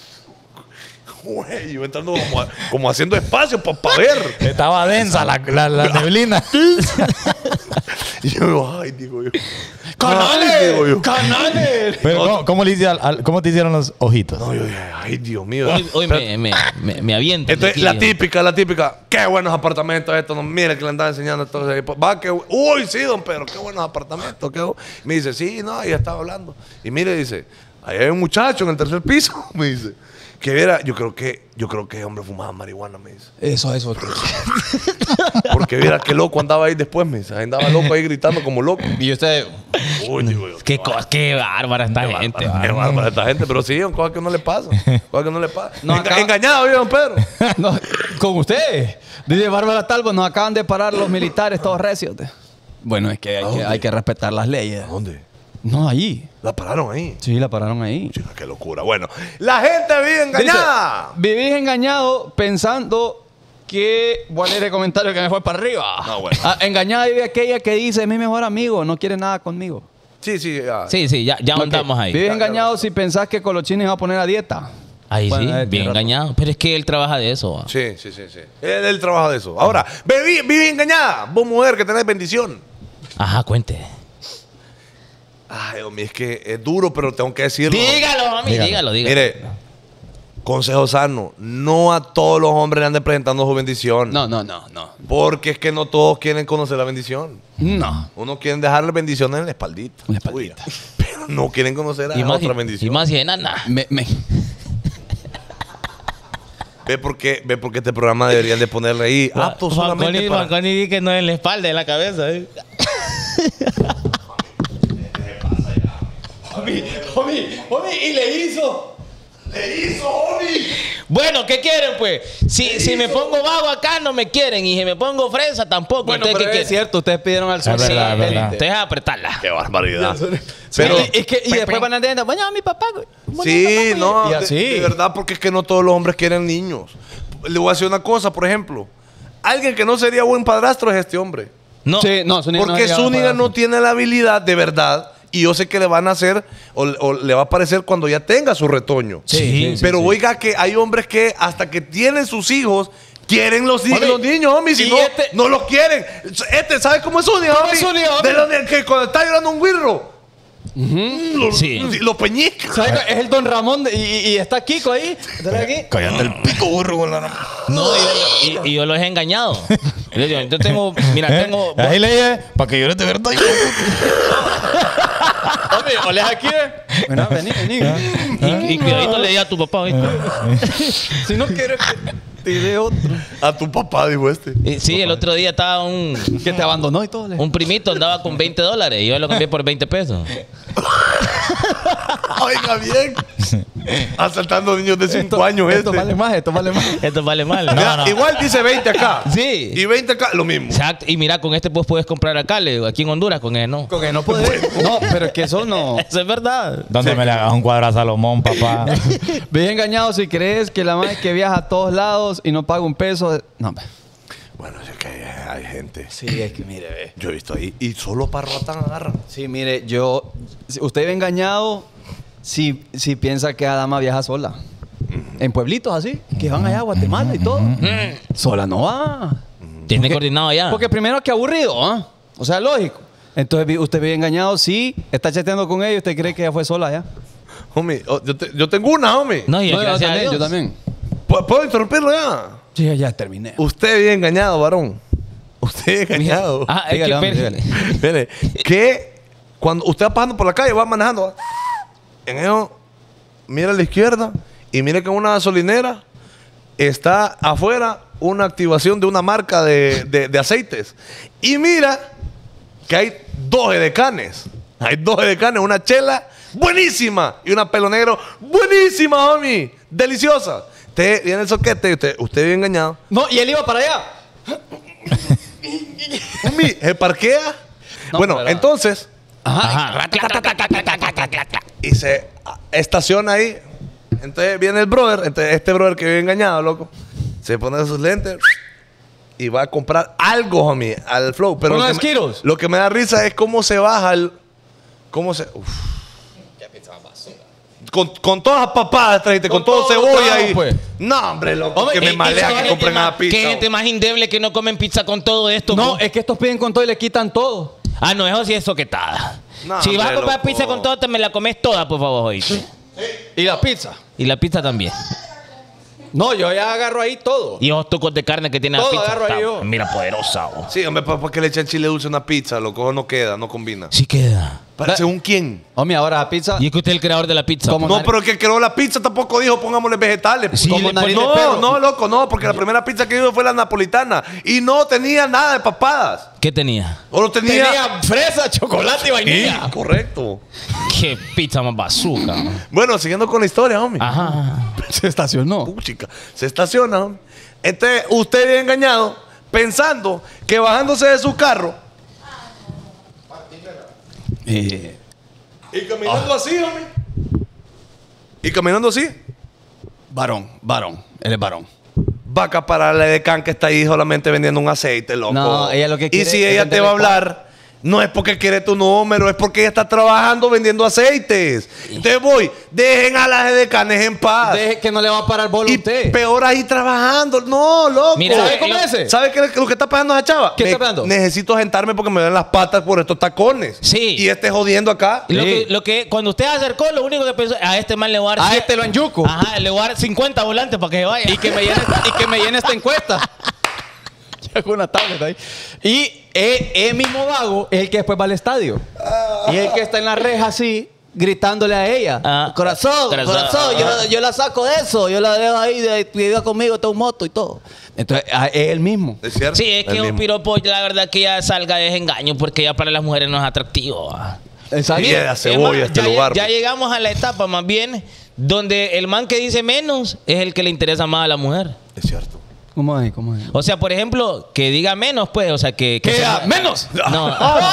Güey, iba entrando como, a- como haciendo espacio para ver. Estaba densa la, la, la neblina. Y yo digo, ay, digo yo. ¡Canales! Ay, digo yo. ¡Canales! Pero ¿cómo, cómo le hicieron, al- ¿cómo te hicieron los ojitos? No, yo dije, ay, Dios mío. Hoy, hoy Pero- me, me, me, me aviento. Entonces, la típica, la típica. Qué buenos apartamentos estos. No, mira que le andaba enseñando. Entonces, va que. Uy, sí, don Pedro, qué buenos apartamentos. Qué bu-". Me dice, sí, no, ya estaba hablando. Y mire, dice, ahí hay un muchacho en el tercer piso. Me dice, que viera, yo creo que, yo creo que ese hombre fumaba marihuana, me dice. Eso, eso. Porque viera qué loco andaba ahí después, me dice. Andaba loco ahí gritando como loco. Y usted... Uy, digo yo. Qué, co- qué bárbara esta Qué gente. bárbara, qué bárbara esta gente, pero sí, son cosas que no le pasa. Cosas que no le pasa. No, Enga- acá- Engañado, ¿vio, don Pedro? No, con usted. Dice Bárbara Talbot, nos acaban de parar los militares todos recios. Bueno, es que hay, que hay que respetar las leyes. ¿Dónde? No, allí. La pararon ahí. Sí, la pararon ahí. Chica, qué locura. Bueno, la gente vive engañada. Dice, vivís engañado pensando que... Voy a leer el comentario que me fue para arriba. No, bueno. Ah, engañada vive aquella que dice, es mi mejor amigo, no quiere nada conmigo. Sí, sí. ya. Sí, sí, ya, ya Ok. andamos ahí. Vives Ya, engañado ya. si pensás que Colochini va a poner a dieta. Ahí Bueno, sí, eh, bien tiene razón. engañado. Pero es que él trabaja de eso. va. Sí, sí, sí, sí. Él, él trabaja de eso. Ahora, viví, viví engañada. Vos, mujer, que tenés bendición. Ajá, cuente. Ay, hombre, es que es duro, pero tengo que decirlo. Dígalo, mami, Dígalo. dígalo, dígalo. Mire, consejo sano. No a todos los hombres le anden presentando su bendición. No, no, no, no. Porque es que no todos quieren conocer la bendición. No. Unos quieren dejarle bendiciones en la espaldita. En la espaldita. Uy, pero no quieren conocer a Y más, otra y, bendición. y más y enana. Me, me- Ve por qué, ve por qué este programa deberían de ponerle ahí. Apto solamente Fanconi, para... Fanconi di que no es en la espalda, en la cabeza. ¿eh? Homie, homie, homie, y le hizo. ¡Le hizo, homie! Bueno, ¿qué quieren, pues? Si, si me pongo vago acá, no me quieren. Y si me pongo fresa, tampoco. Bueno, ¿Ustedes pero qué es quieren? cierto, ustedes pidieron al sol. Es verdad, es verdad. Ustedes apretarla. ¡Qué barbaridad! Pero, Pero... es que, y después van a entender, bueno, mi papá. bueno, Sí, papá, no, y de, así. de verdad, porque es que no todos los hombres quieren niños. Le voy a decir una cosa, por ejemplo. Alguien que no sería buen padrastro es este hombre. No. Sí, no, Zúñiga no Porque sería Zúñiga para- no tiene la habilidad de verdad. Y yo sé que le van a hacer, o, o le va a aparecer cuando ya tenga su retoño. Sí, sí, sí, Pero sí. oiga que hay hombres que hasta que tienen sus hijos, quieren los, ni- Homie, los niños, homie. Si y no, este- no los quieren. Este, ¿sabe cómo es Zúñiga, ¿Cómo homie? es Zúñiga, homie? De donde- que cuando está llorando un guirro. Lo, Sí. lo peñica. ¿Sabes qué? Es el Don Ramón de- y, y- y está Kiko ahí. ¿Está aquí? Cállate el pico burro con la... No, y, y- y yo los he engañado. Yo, yo tengo, mira, tengo... Ahí le dije, para que yo no te verdad. Hombre, ¿olés aquí? Mira, vení, vení. Y, y cuidadito le di a tu papá, ¿viste? Si no quieres que te dé otro. A tu papá, dijo este. Y sí, el otro día estaba un, Que te abandonó y todo. le- un primito, andaba con veinte dólares y yo lo cambié por veinte pesos. Oiga, bien. Asaltando niños de cinco Esto- años Esto este. vale más, esto vale más. Esto vale mal. Mira, no. igual dice veinte acá. Sí. Y veinte acá, lo mismo. Exacto. Y mira, con este pues puedes comprar acá, le digo, aquí en Honduras, con él no. Con que no puedes. No, pero es que eso no. Eso es verdad. ¿Dónde me le hagas un cuadro a Salomón, papá? Ves engañado si crees que la madre que viaja a todos lados y no paga un peso. No, hombre. Bueno, es que hay, hay gente. Sí, es que mire, ve. Yo he visto ahí. Y solo para ratan agarran. Sí, mire, yo. si Usted ve engañado si, si piensa que Adama viaja sola. En pueblitos así, que van allá a Guatemala y todo. Sola no va. Tiene coordinado ya. Porque primero que aburrido, ¿ah? O sea, lógico. Entonces vi- usted vive engañado, sí, está chateando con ella y usted cree que ella fue sola ya. Homie, oh, yo, te- yo tengo una, homie. No, y No, yo gracias a también, Dios. yo también. ¿Puedo, puedo interrumpirlo ya? Sí, ya, ya terminé. Usted vive engañado, varón. Usted vive engañado. Ah, es Dígale, que, hombre, espere. dígale. Mire, que cuando usted va pasando por la calle, va manejando, en eso, mira a la izquierda y mire que en una gasolinera está afuera una activación de una marca de, de- de aceites. Y mira que hay dos edecanes. Hay dos edecanes, una chela buenísima y una pelo negro buenísima, homie. Deliciosa. Usted viene el soquete y usted, usted vive engañado. No, y él iba para allá. Homie, se parquea. No, bueno, pero- entonces... Ajá. Y se estaciona ahí. Entonces viene el brother, entonces este brother que vive engañado, loco, se pone sus lentes y va a comprar algo, homie, al flow. Pero Unos lo que, me, Skittles. lo que me da risa es cómo se baja el... Cómo se... Uf. Con, con todas las papadas, trajiste, con, Con todo todo, cebolla claro, y... pues. No, hombre, loco, Hombre, que y- me y malea sabe que compren más, a pizza. ¿Qué gente más indeble que no comen pizza con todo esto? No, con- es que estos piden con todo y le quitan todo. Ah, no, eso sí es soquetada. No, si vas a hombre, comprar loco. pizza con todo, te me la comes toda, por favor, oíste. ¿Y la pizza? Y la pizza también. No, yo ya agarro ahí todo. Y esos tocos de carne que tiene la Todo pizza. agarro ahí está- yo. Mira, poderosa. oh. Sí, hombre, ¿para qué le echan chile dulce a una pizza? Loco, no queda, no combina. Sí queda. Parece un quién. Homie, ahora la pizza. Y es que usted es el creador de la pizza. ¿Cómo? No, Nar- pero el que creó la pizza tampoco dijo pongámosle vegetales. Sí, como le nariz pone- de No, perro. no, loco, no, porque la primera pizza que hizo fue la napolitana y no tenía nada de papadas. ¿Qué tenía? O lo tenía. Tenía fresa, chocolate y vainilla. Sí, correcto. Qué pizza más bazooka. Bueno, siguiendo con la historia, homie. Ajá. Se estacionó. Puchica, se estaciona, homie. Entonces, usted viene engañado pensando que bajándose de su carro Eh, y caminando así, homie. Y caminando así, varón, varón. Él es varón. va a acaparar la Edecán que está ahí solamente vendiendo un aceite, loco. No, ella lo que Y quiere si es ella te va a venderle hablar, no es porque quiere tu número, es porque ella está trabajando vendiendo aceites. Entonces voy, dejen a las Edecanes en paz. Deje que no le va a parar bola a Y usted. peor ahí trabajando. No, loco. Mira, ¿Sabe eh, cómo lo- es ese? ¿Sabe qué es lo que está pasando esa chava? ¿Qué Me- está pasando? Necesito sentarme porque me dan las patas por estos tacones. Sí. Y este jodiendo acá. Y Lo, Sí. que, lo que cuando usted se acercó, lo único que pensó, a este man le voy a dar. A cien- este lo enyuco. Ajá, le voy a dar cincuenta volantes para que se vaya. Y que me llene, y que me llene esta encuesta. Ya con una tablet ahí. Y el, el mismo vago es el que después va al estadio. Y el que está en la reja así, gritándole a ella. Ah. corazón, Corazón. corazón, yo, yo la saco de eso. Yo la dejo ahí, de, que viva conmigo, tengo un moto y todo. Entonces, ah, es el mismo. ¿Es cierto? Sí, es que El un mismo. piropo, la verdad que ya salga de engaño porque ya para las mujeres no es atractivo. ah. Exacto. Y de cebolla Es más, este ya, lugar. ya pues. llegamos a la etapa más bien donde el man que dice menos es el que le interesa más a la mujer. Es cierto. ¿Cómo es? ¿Cómo es? O sea, por ejemplo, que diga menos, pues, o sea, que... que ¿Qué? sea- Ah, ¿menos? No.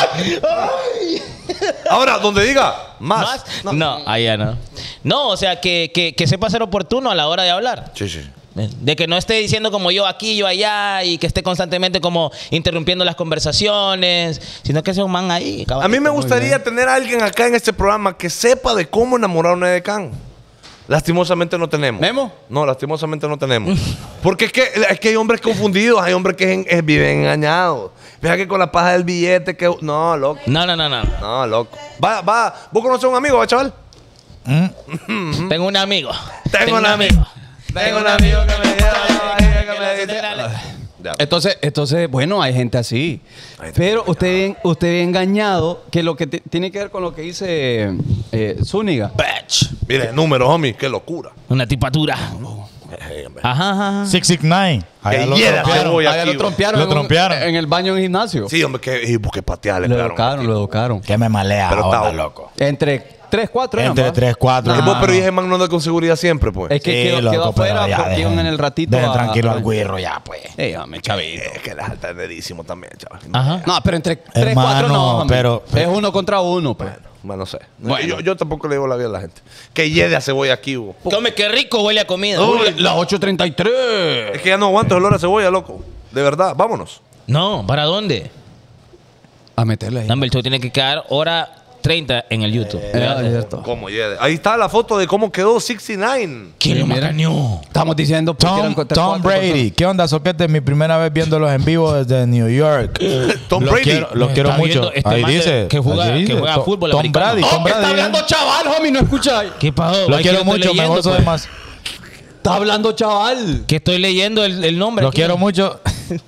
Ahora, donde diga más. ¿Más? No, allá no. No, o sea, que, que, que sepa ser oportuno a la hora de hablar. Sí, sí. De que no esté diciendo como yo aquí, yo allá, y que esté constantemente como interrumpiendo las conversaciones, sino que sea un man ahí. A mí me gustaría tener a alguien acá en este programa que sepa de cómo enamorar a una Edecán. Lastimosamente no tenemos. ¿Memo? No, lastimosamente no tenemos. Porque es que, es que hay hombres confundidos, hay hombres que en- eh, viven engañados. Fíjate que con la paja del billete que... No, loco. No, no, no, no. No, loco. Va, va. ¿Vos conoces a un amigo, va, chaval? Tengo un amigo. Tengo un amigo. Tengo un amigo que me lleva, que me dice... Ya. Entonces, entonces, bueno, hay gente así. Hay gente Pero muy usted bien, usted bien engañado que lo que te- tiene que ver con lo que dice eh, Zúñiga. Batch. Mire, números, homie, qué locura. Una tipatura. Eh, hombre. Ajá, ajá. six six nine. Allá Que lo hiera, trompearon. se voy Allá aquí, lo trompearon, Lo en un- trompearon. en el baño en gimnasio. Sí, hombre, que, y porque patear le Lo pegaron. educaron, lo educaron. Que me malea Pero ahora, está- loco. Entre tres, cuatro. Entre eran, ¿va? tres, cuatro. Nah. Y vos, hermano. pero ese man no anda con seguridad siempre, pues. Es que Sí, quedó, loco, quedó pero afuera ya porque dejen- iban en el ratito. dejen a- tranquilo a- al güirro ya, pues. Ey, hombre, chavito. Es que las altas dedísimo también, chaval. Ajá. No, pero entre tres, Hermano, cuatro no, hombre. pero- Es uno contra uno, pues. Bueno, no sé. Bueno. Yo, yo tampoco le digo la vida a la gente. Que llegue a cebolla aquí, Hugo. Come, qué rico huele a comida. Uy, Las ocho treinta y tres. Es que ya no aguanto el olor a cebolla, loco. De verdad, vámonos. No, ¿para dónde? A meterle ahí. Dame, el show tiene que quedar hora treinta en el YouTube. Eh, es cierto. ¿Cómo llegue? Ahí está la foto de cómo quedó sesenta y nueve. ¿Quién lo Mira. macaneó? Estamos diciendo pues, que Tom, eran contra Tom cuatro Brady. ¿Qué onda, Soquete? Mi primera vez viéndolos en vivo desde New York. Tom Los Brady. quiero, los Está quiero mucho. viendo este Ahí man de- dice. que juega- ahí que dice. juega Tom- fútbol Tom americano. Brady. personas. Tom Oh, está Brady. hablando chaval, homie, no escucha. ¿Qué pasó? Los Ay, quiero que estoy mucho. Me leyendo, gozo pues. de más. Está hablando chaval. Que estoy leyendo el, el nombre. Los aquí. quiero mucho.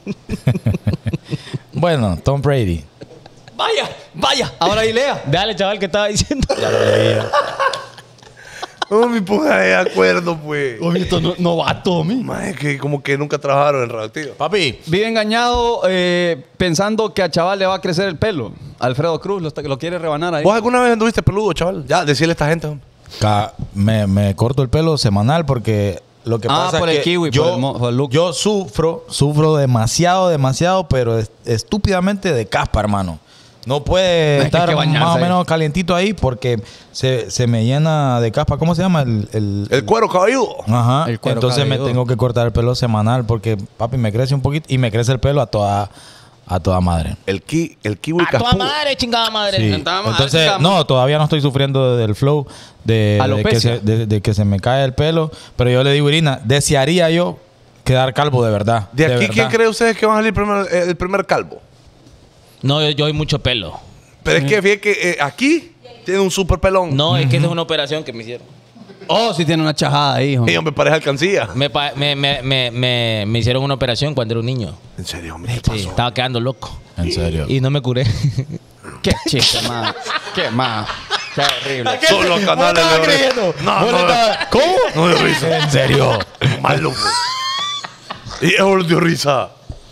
Bueno, Tom Brady. Vaya, vaya. Ahora ahí lea. Dale, chaval, ¿qué estaba diciendo? Ya lo leía. No, mi puja de acuerdo, pues. Homie, esto no, no va, Tommy. Más es que como que nunca trabajaron en radioactivo. Papi. Vive engañado eh, pensando que a chaval le va a crecer el pelo. Alfredo Cruz lo, está- lo quiere rebanar ahí. ¿Vos alguna vez anduviste peludo, chaval? Ya, decirle a esta gente, hombre. Ca- Me, me corto el pelo semanal porque lo que Ah, pasa por es el que kiwi, por yo, el mo- por el look. yo sufro, sufro demasiado, demasiado, pero es- estúpidamente de caspa, hermano. No puede Hay que estar bañarse más o ahí. menos calientito ahí porque se, se me llena de caspa. ¿Cómo se llama? El, el- El cuero cabelludo. Ajá. El cuero Entonces me cabelludo. tengo que cortar el pelo semanal porque, papi, me crece un poquito y me crece el pelo a toda, a toda madre. El, ki, el kiwi A toda caspudo. madre, chingada madre. Sí. Estaba mal, Entonces, estaba no, todavía no estoy sufriendo del flow de, de, que Alopecia. se, de- de que se me cae el pelo. Pero yo le digo, Irina, desearía yo quedar calvo de verdad. ¿De aquí verdad. quién cree ustedes que van a salir primero, eh, el primer calvo? No, yo, yo hay mucho pelo. Pero es que fíjate que eh, aquí tiene un super pelón. No, es que esa es una operación que me hicieron. Oh, si tiene una chajada ahí, homie. Y hombre, parece alcancía. Me, pa- me, me, me, me, me hicieron una operación cuando era un niño. En serio, hombre, ¿qué Sí, pasó? estaba quedando loco. En serio. Y no me curé. Qué chiste, más. Qué más. Qué horrible. Solo los canales estaba de creyendo? No, ¿Vos no, le estabas- ¿Cómo? no dio risa. En serio. Malo, pues. Y eso dio risa.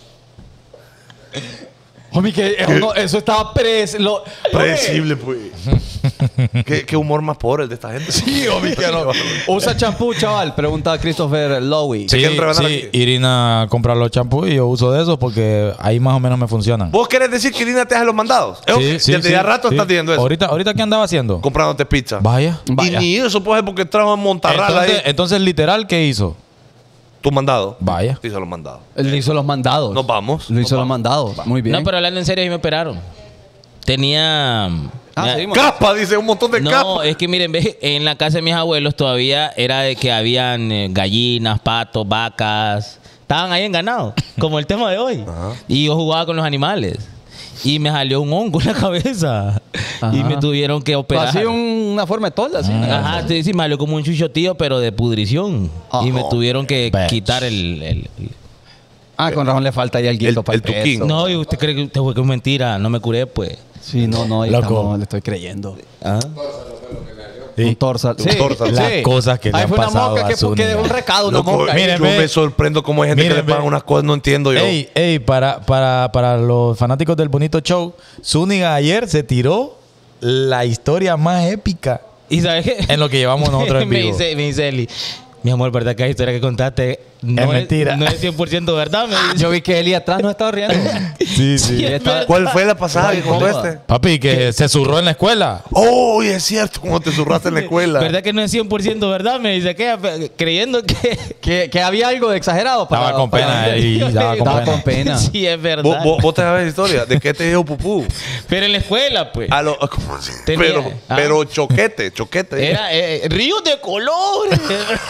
Homie, que eso, no- eso estaba pres... Lo, Predecible, pues. ¿Qué, qué humor más pobre el de esta gente. Sí, homie, que no. Usa champú, chaval. Pregunta a Christopher Lowy. ¿Se Sí, quieren rebanar sí, aquí? Irina compra los champús y yo uso de esos porque ahí más o menos me funcionan. ¿Vos querés decir que Irina te hace los mandados? Sí, sí, Desde sí, ya rato sí. estás diciendo eso. Ahorita, ahorita ¿qué andaba haciendo? Comprándote pizza. Vaya. Y ni eso puede ser porque trajo en Montarral Entonces, ahí. entonces, literal, ¿qué hizo? Tu mandado. Vaya. Te hizo los mandados. Él hizo los mandados. Nos vamos. Lo hizo Nos los mandados. Muy bien. No, pero hablando en serio, ahí me operaron. Tenía... Ah, me- seguimos. Capa, dice un montón de No, capas. es que miren, ve, en la casa de mis abuelos todavía era de que habían eh, gallinas, patos, vacas. Estaban ahí en ganado, como el tema de hoy. Y yo jugaba con los animales. Y me salió un hongo en la cabeza. Ajá. Y me tuvieron que operar. Así un- una forma de tola, así. Ajá, sí, sí, me salió como un chuchotío, pero de pudrición. Ah, y me no. tuvieron que Bitch. quitar el... el- el- Ah, con razón le falta ahí alguito El- para el tuquín. No, y usted cree que, usted, que es mentira. No me curé, pues. Sí, no, no, ahí Loco. estamos, le estoy creyendo. ¿Ah? Sí. Un torsal. Sí, torsal. Las cosas que le Ahí han fue una pasado mosca a que, que Zúñiga. dejó un recado, una Loco, mosca. miren, yo ve. me sorprendo cómo hay gente Miren, que le pagan ve. unas cosas, no entiendo yo. Ey, ey, para, para, para los fanáticos del bonito show, Zúñiga ayer se tiró la historia más épica ¿Y sabes qué? en lo que llevamos nosotros en me vivo. dice, me dice Eli, mi amor, ¿verdad que la historia que contaste no Es mentira. No es cien por ciento verdad, me dice. Yo vi que Eli atrás no estaba riendo. Sí, sí. es verdad. ¿Cuál fue la pasada que contó Joda. este? Papi, que se zurró en la escuela. Oh, y es cierto, como te zurraste en la escuela. ¿Verdad que no es cien por ciento verdad? Me dice que creyendo que... que, que había algo de exagerado. para- Estaba con para- pena y estaba con Estaba pena. con pena. Sí, es verdad. ¿Vos, vos, vos te sabes la historia de que te dijo pupú. Pero en la escuela, pues. A lo, ¿cómo así? Tenía- pero, ah. pero choquete, choquete. Era eh, ríos de colores.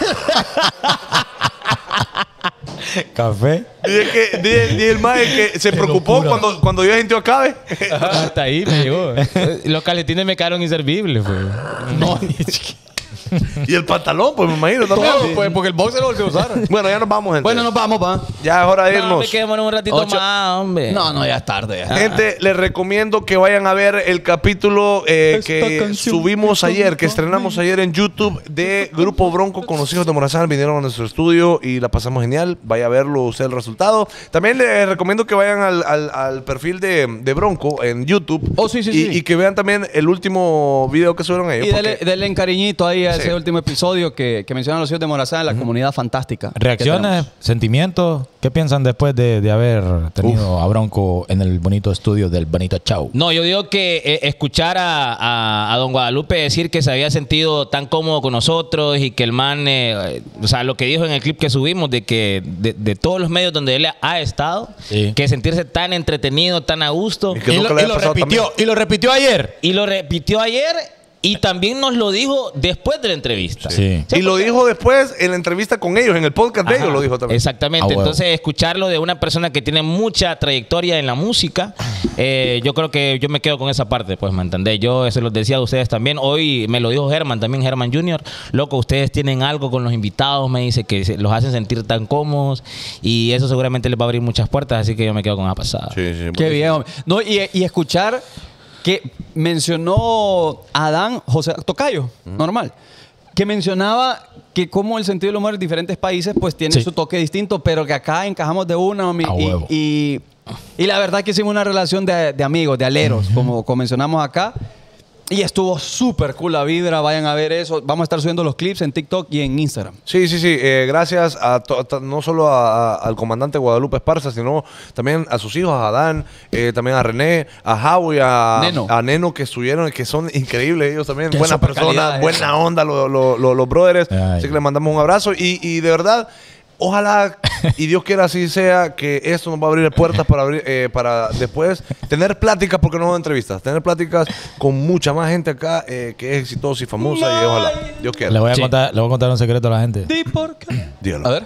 Café. Dije que, dije, dije el maje que se preocupó cuando, cuando yo sintió acabe. Hasta ahí me llegó. Los calcetines me quedaron inservibles, pues. No. Y el pantalón, pues me imagino también. Todo, pues, porque el boxer lo volvió a usar. Bueno, ya nos vamos, gente. Bueno, nos vamos, pa. Ya es hora de No, hombre, irnos. quedémonos un ratito Ocho. más, hombre. No, no, ya es tarde. Ya. Gente, les recomiendo que vayan a ver el capítulo eh, Esta que canción subimos que ayer, que canta estrenamos ayer en YouTube de Grupo Bronco con los hijos de Morazán. Vinieron a nuestro estudio y la pasamos genial. Vaya a verlo, usted el resultado. También les recomiendo que vayan al, al- al perfil de, de Bronco en YouTube. Oh, sí, sí, y, sí. y que vean también el último video que subieron ellos. Y porque- denle, denle un cariñito ahí a Sí. ese último episodio que, que mencionan los hijos de Morazán, la comunidad fantástica. que Reacciones, tenemos. sentimientos. ¿Qué piensan después de, de haber tenido a Bronco en el bonito estudio del bonito show? No, yo digo que eh, escuchar a, a- a don Guadalupe decir que se había sentido tan cómodo con nosotros y que el man, eh, o sea, lo que dijo en el clip que subimos, de que de, de todos los medios donde él ha estado, Sí. que sentirse tan entretenido, tan a gusto. Y que Y nunca lo, le y haya lo pasado repitió, también. y lo repitió ayer. Y lo repitió ayer y también nos lo dijo después de la entrevista. Sí. Y lo dijo después en la entrevista con ellos, en el podcast de Ajá, ellos lo dijo también. Exactamente. A huevo. Entonces, escucharlo de una persona que tiene mucha trayectoria en la música, eh, yo creo que yo me quedo con esa parte, pues, ¿me entendés? Yo se los decía a ustedes también. Hoy me lo dijo Germán, también Germán junior Loco, ustedes tienen algo con los invitados, me dice, que se- los hacen sentir tan cómodos y eso seguramente les va a abrir muchas puertas, así que yo me quedo con la pasada. Sí, sí, Qué bien, hombre. No, y, y escuchar que mencionó Adán, José Tocayo, normal, que mencionaba que como el sentido del humor en diferentes países pues tiene Sí. su toque distinto, pero que acá encajamos de una, homie, A y, huevo. y, y la verdad que hicimos una relación de, de amigos, de aleros, como, como mencionamos acá. Y estuvo súper cool la vibra, vayan a ver eso. Vamos a estar subiendo los clips en TikTok y en Instagram. Sí, sí, sí. Eh, gracias a to- to- no solo a- a- al comandante Guadalupe Esparza, sino también a sus hijos, a Adán, eh, también a René, a Howie, a Neno. a Neno, que estuvieron, que son increíbles ellos también. Qué Buenas super calidad personas, es buena esa. onda, los lo, lo- los brothers. Ay. Así que les mandamos un abrazo. Y, y de verdad, ojalá, y Dios quiera así sea, que esto nos va a abrir puertas para, abrir, eh, para después tener pláticas, porque no entrevistas, tener pláticas con mucha más gente acá eh, que es exitosa y famosa. Y ojalá, Dios quiera. Le voy, a Sí. contar, le voy a contar un secreto a la gente. ¿Y por qué? Dígalo. A ver.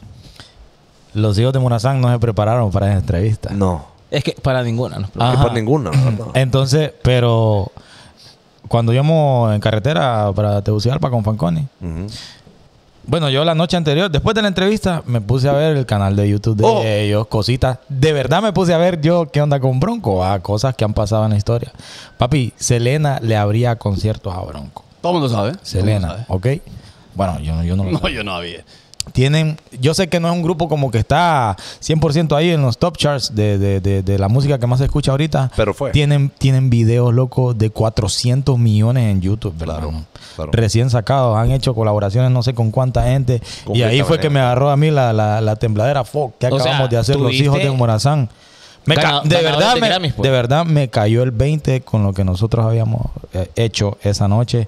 Los hijos de Morazán no se prepararon para esa entrevista. No, Es que para ninguna. ¿no? no Ajá. es para ninguna, la verdad. Entonces, pero cuando íbamos en carretera para Tegucigalpa con Fanconi, Ujú. bueno, yo la noche anterior, después de la entrevista, me puse a ver el canal de YouTube de Oh. ellos, cositas. De verdad me puse a ver yo qué onda con Bronco, a cosas que han pasado en la historia. Papi, Selena le abría conciertos a Bronco. Todo el mundo sabe. Selena, ¿ok? Bueno, yo, yo no lo No, sé. yo no había. Tienen, yo sé que no es un grupo como que está cien por ciento ahí en los top charts de, de, de, de la música que más se escucha ahorita. Pero fue. Tienen, tienen videos, locos, de cuatrocientos millones en YouTube, ¿verdad? Claro, claro. Recién sacados. Han hecho colaboraciones no sé con cuánta gente. Con Y ahí esta fue que gente. me agarró a mí la, la, la tembladera. Fuck, que O acabamos sea, de hacer los tuviste hijos de Morazán. Me ca- Ganado- de, ganadores verdad de me, Grammys, pues. de verdad me cayó el veinte con lo que nosotros habíamos eh, hecho esa noche.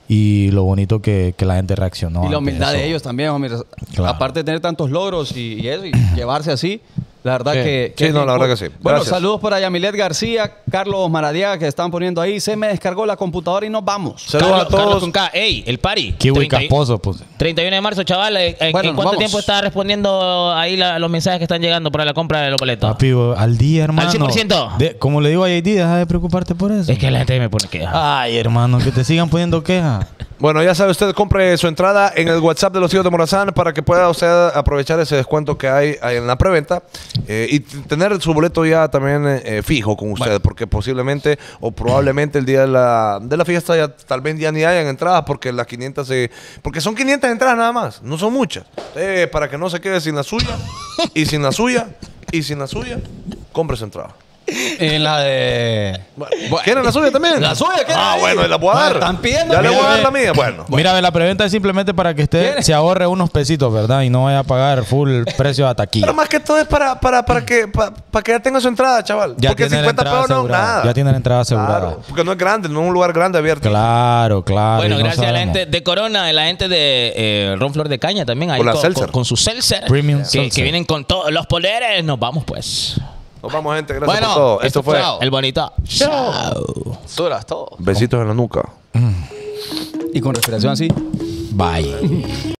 Y lo bonito que, que la gente reaccionó. Y la ante humildad eso. de ellos también, homie. Claro. Aparte de tener tantos logros y, y eso, y llevarse así, la verdad Sí. que... Sí, que no, bien la verdad cool. que sí. Bueno, Gracias. saludos para Yamilet García, Carlos Maradiaga, que están poniendo ahí. Se me descargó la computadora y nos vamos. Saludos Carlos, a todos. Carlos con K. Ey, el party. Kiwi treinta y- Casposo, pues. treinta y uno de marzo, chaval. ¿En, en Bueno, cuánto vamos. tiempo está respondiendo ahí la- los mensajes que están llegando para la compra de los boletos? Papi, al día, hermano. cien por ciento. De- como le digo a J D, deja de preocuparte por eso. Es que la gente me pone que... Ay, hermano, que te sigan poniendo quejas. Bueno, ya sabe usted, compre su entrada en el WhatsApp de los hijos de Morazán para que pueda usted aprovechar ese descuento que hay, hay en la preventa eh, y t- tener su boleto ya también eh, fijo con usted, porque posiblemente o probablemente el día de la, de la fiesta ya tal vez ya ni hayan entradas porque las quinientas se, porque son quinientas entradas nada más, no son muchas. Eh, para que no se quede sin la suya y sin la suya y sin la suya, compre su entrada. En la de... ¿Quieren la suya también? ¿La suya? ¿Qué Ah, hay? bueno, y la voy a Ah, dar. están pidiendo, Ya le voy a mira, dar la ve. mía. Bueno. Mira, ve, la preventa es simplemente para que usted ¿Quiere? se ahorre unos pesitos, ¿verdad? Y no vaya a pagar full precio a taquilla. Pero más que todo es para, para, para, que, para, para que ya tenga su entrada, chaval. Ya porque tiene la cincuenta entrada pesos no es asegurada. nada. Ya tiene la entrada asegurada. Claro, porque no es grande, no es un lugar grande abierto. Claro, claro. Bueno, y no gracias a la sabemos. gente de Corona, a la gente de eh, Ron Flor de Caña también. Ahí Con la con, seltzer. con- con su seltzer. Premium que, seltzer. que vienen con todos los poderes. Nos vamos, pues. Nos vamos, gente. Gracias Bueno, por todo. Esto esto fue fue- El bonito. Chao. Suras, todo. Besitos en la nuca. Y con respiración así. Bye.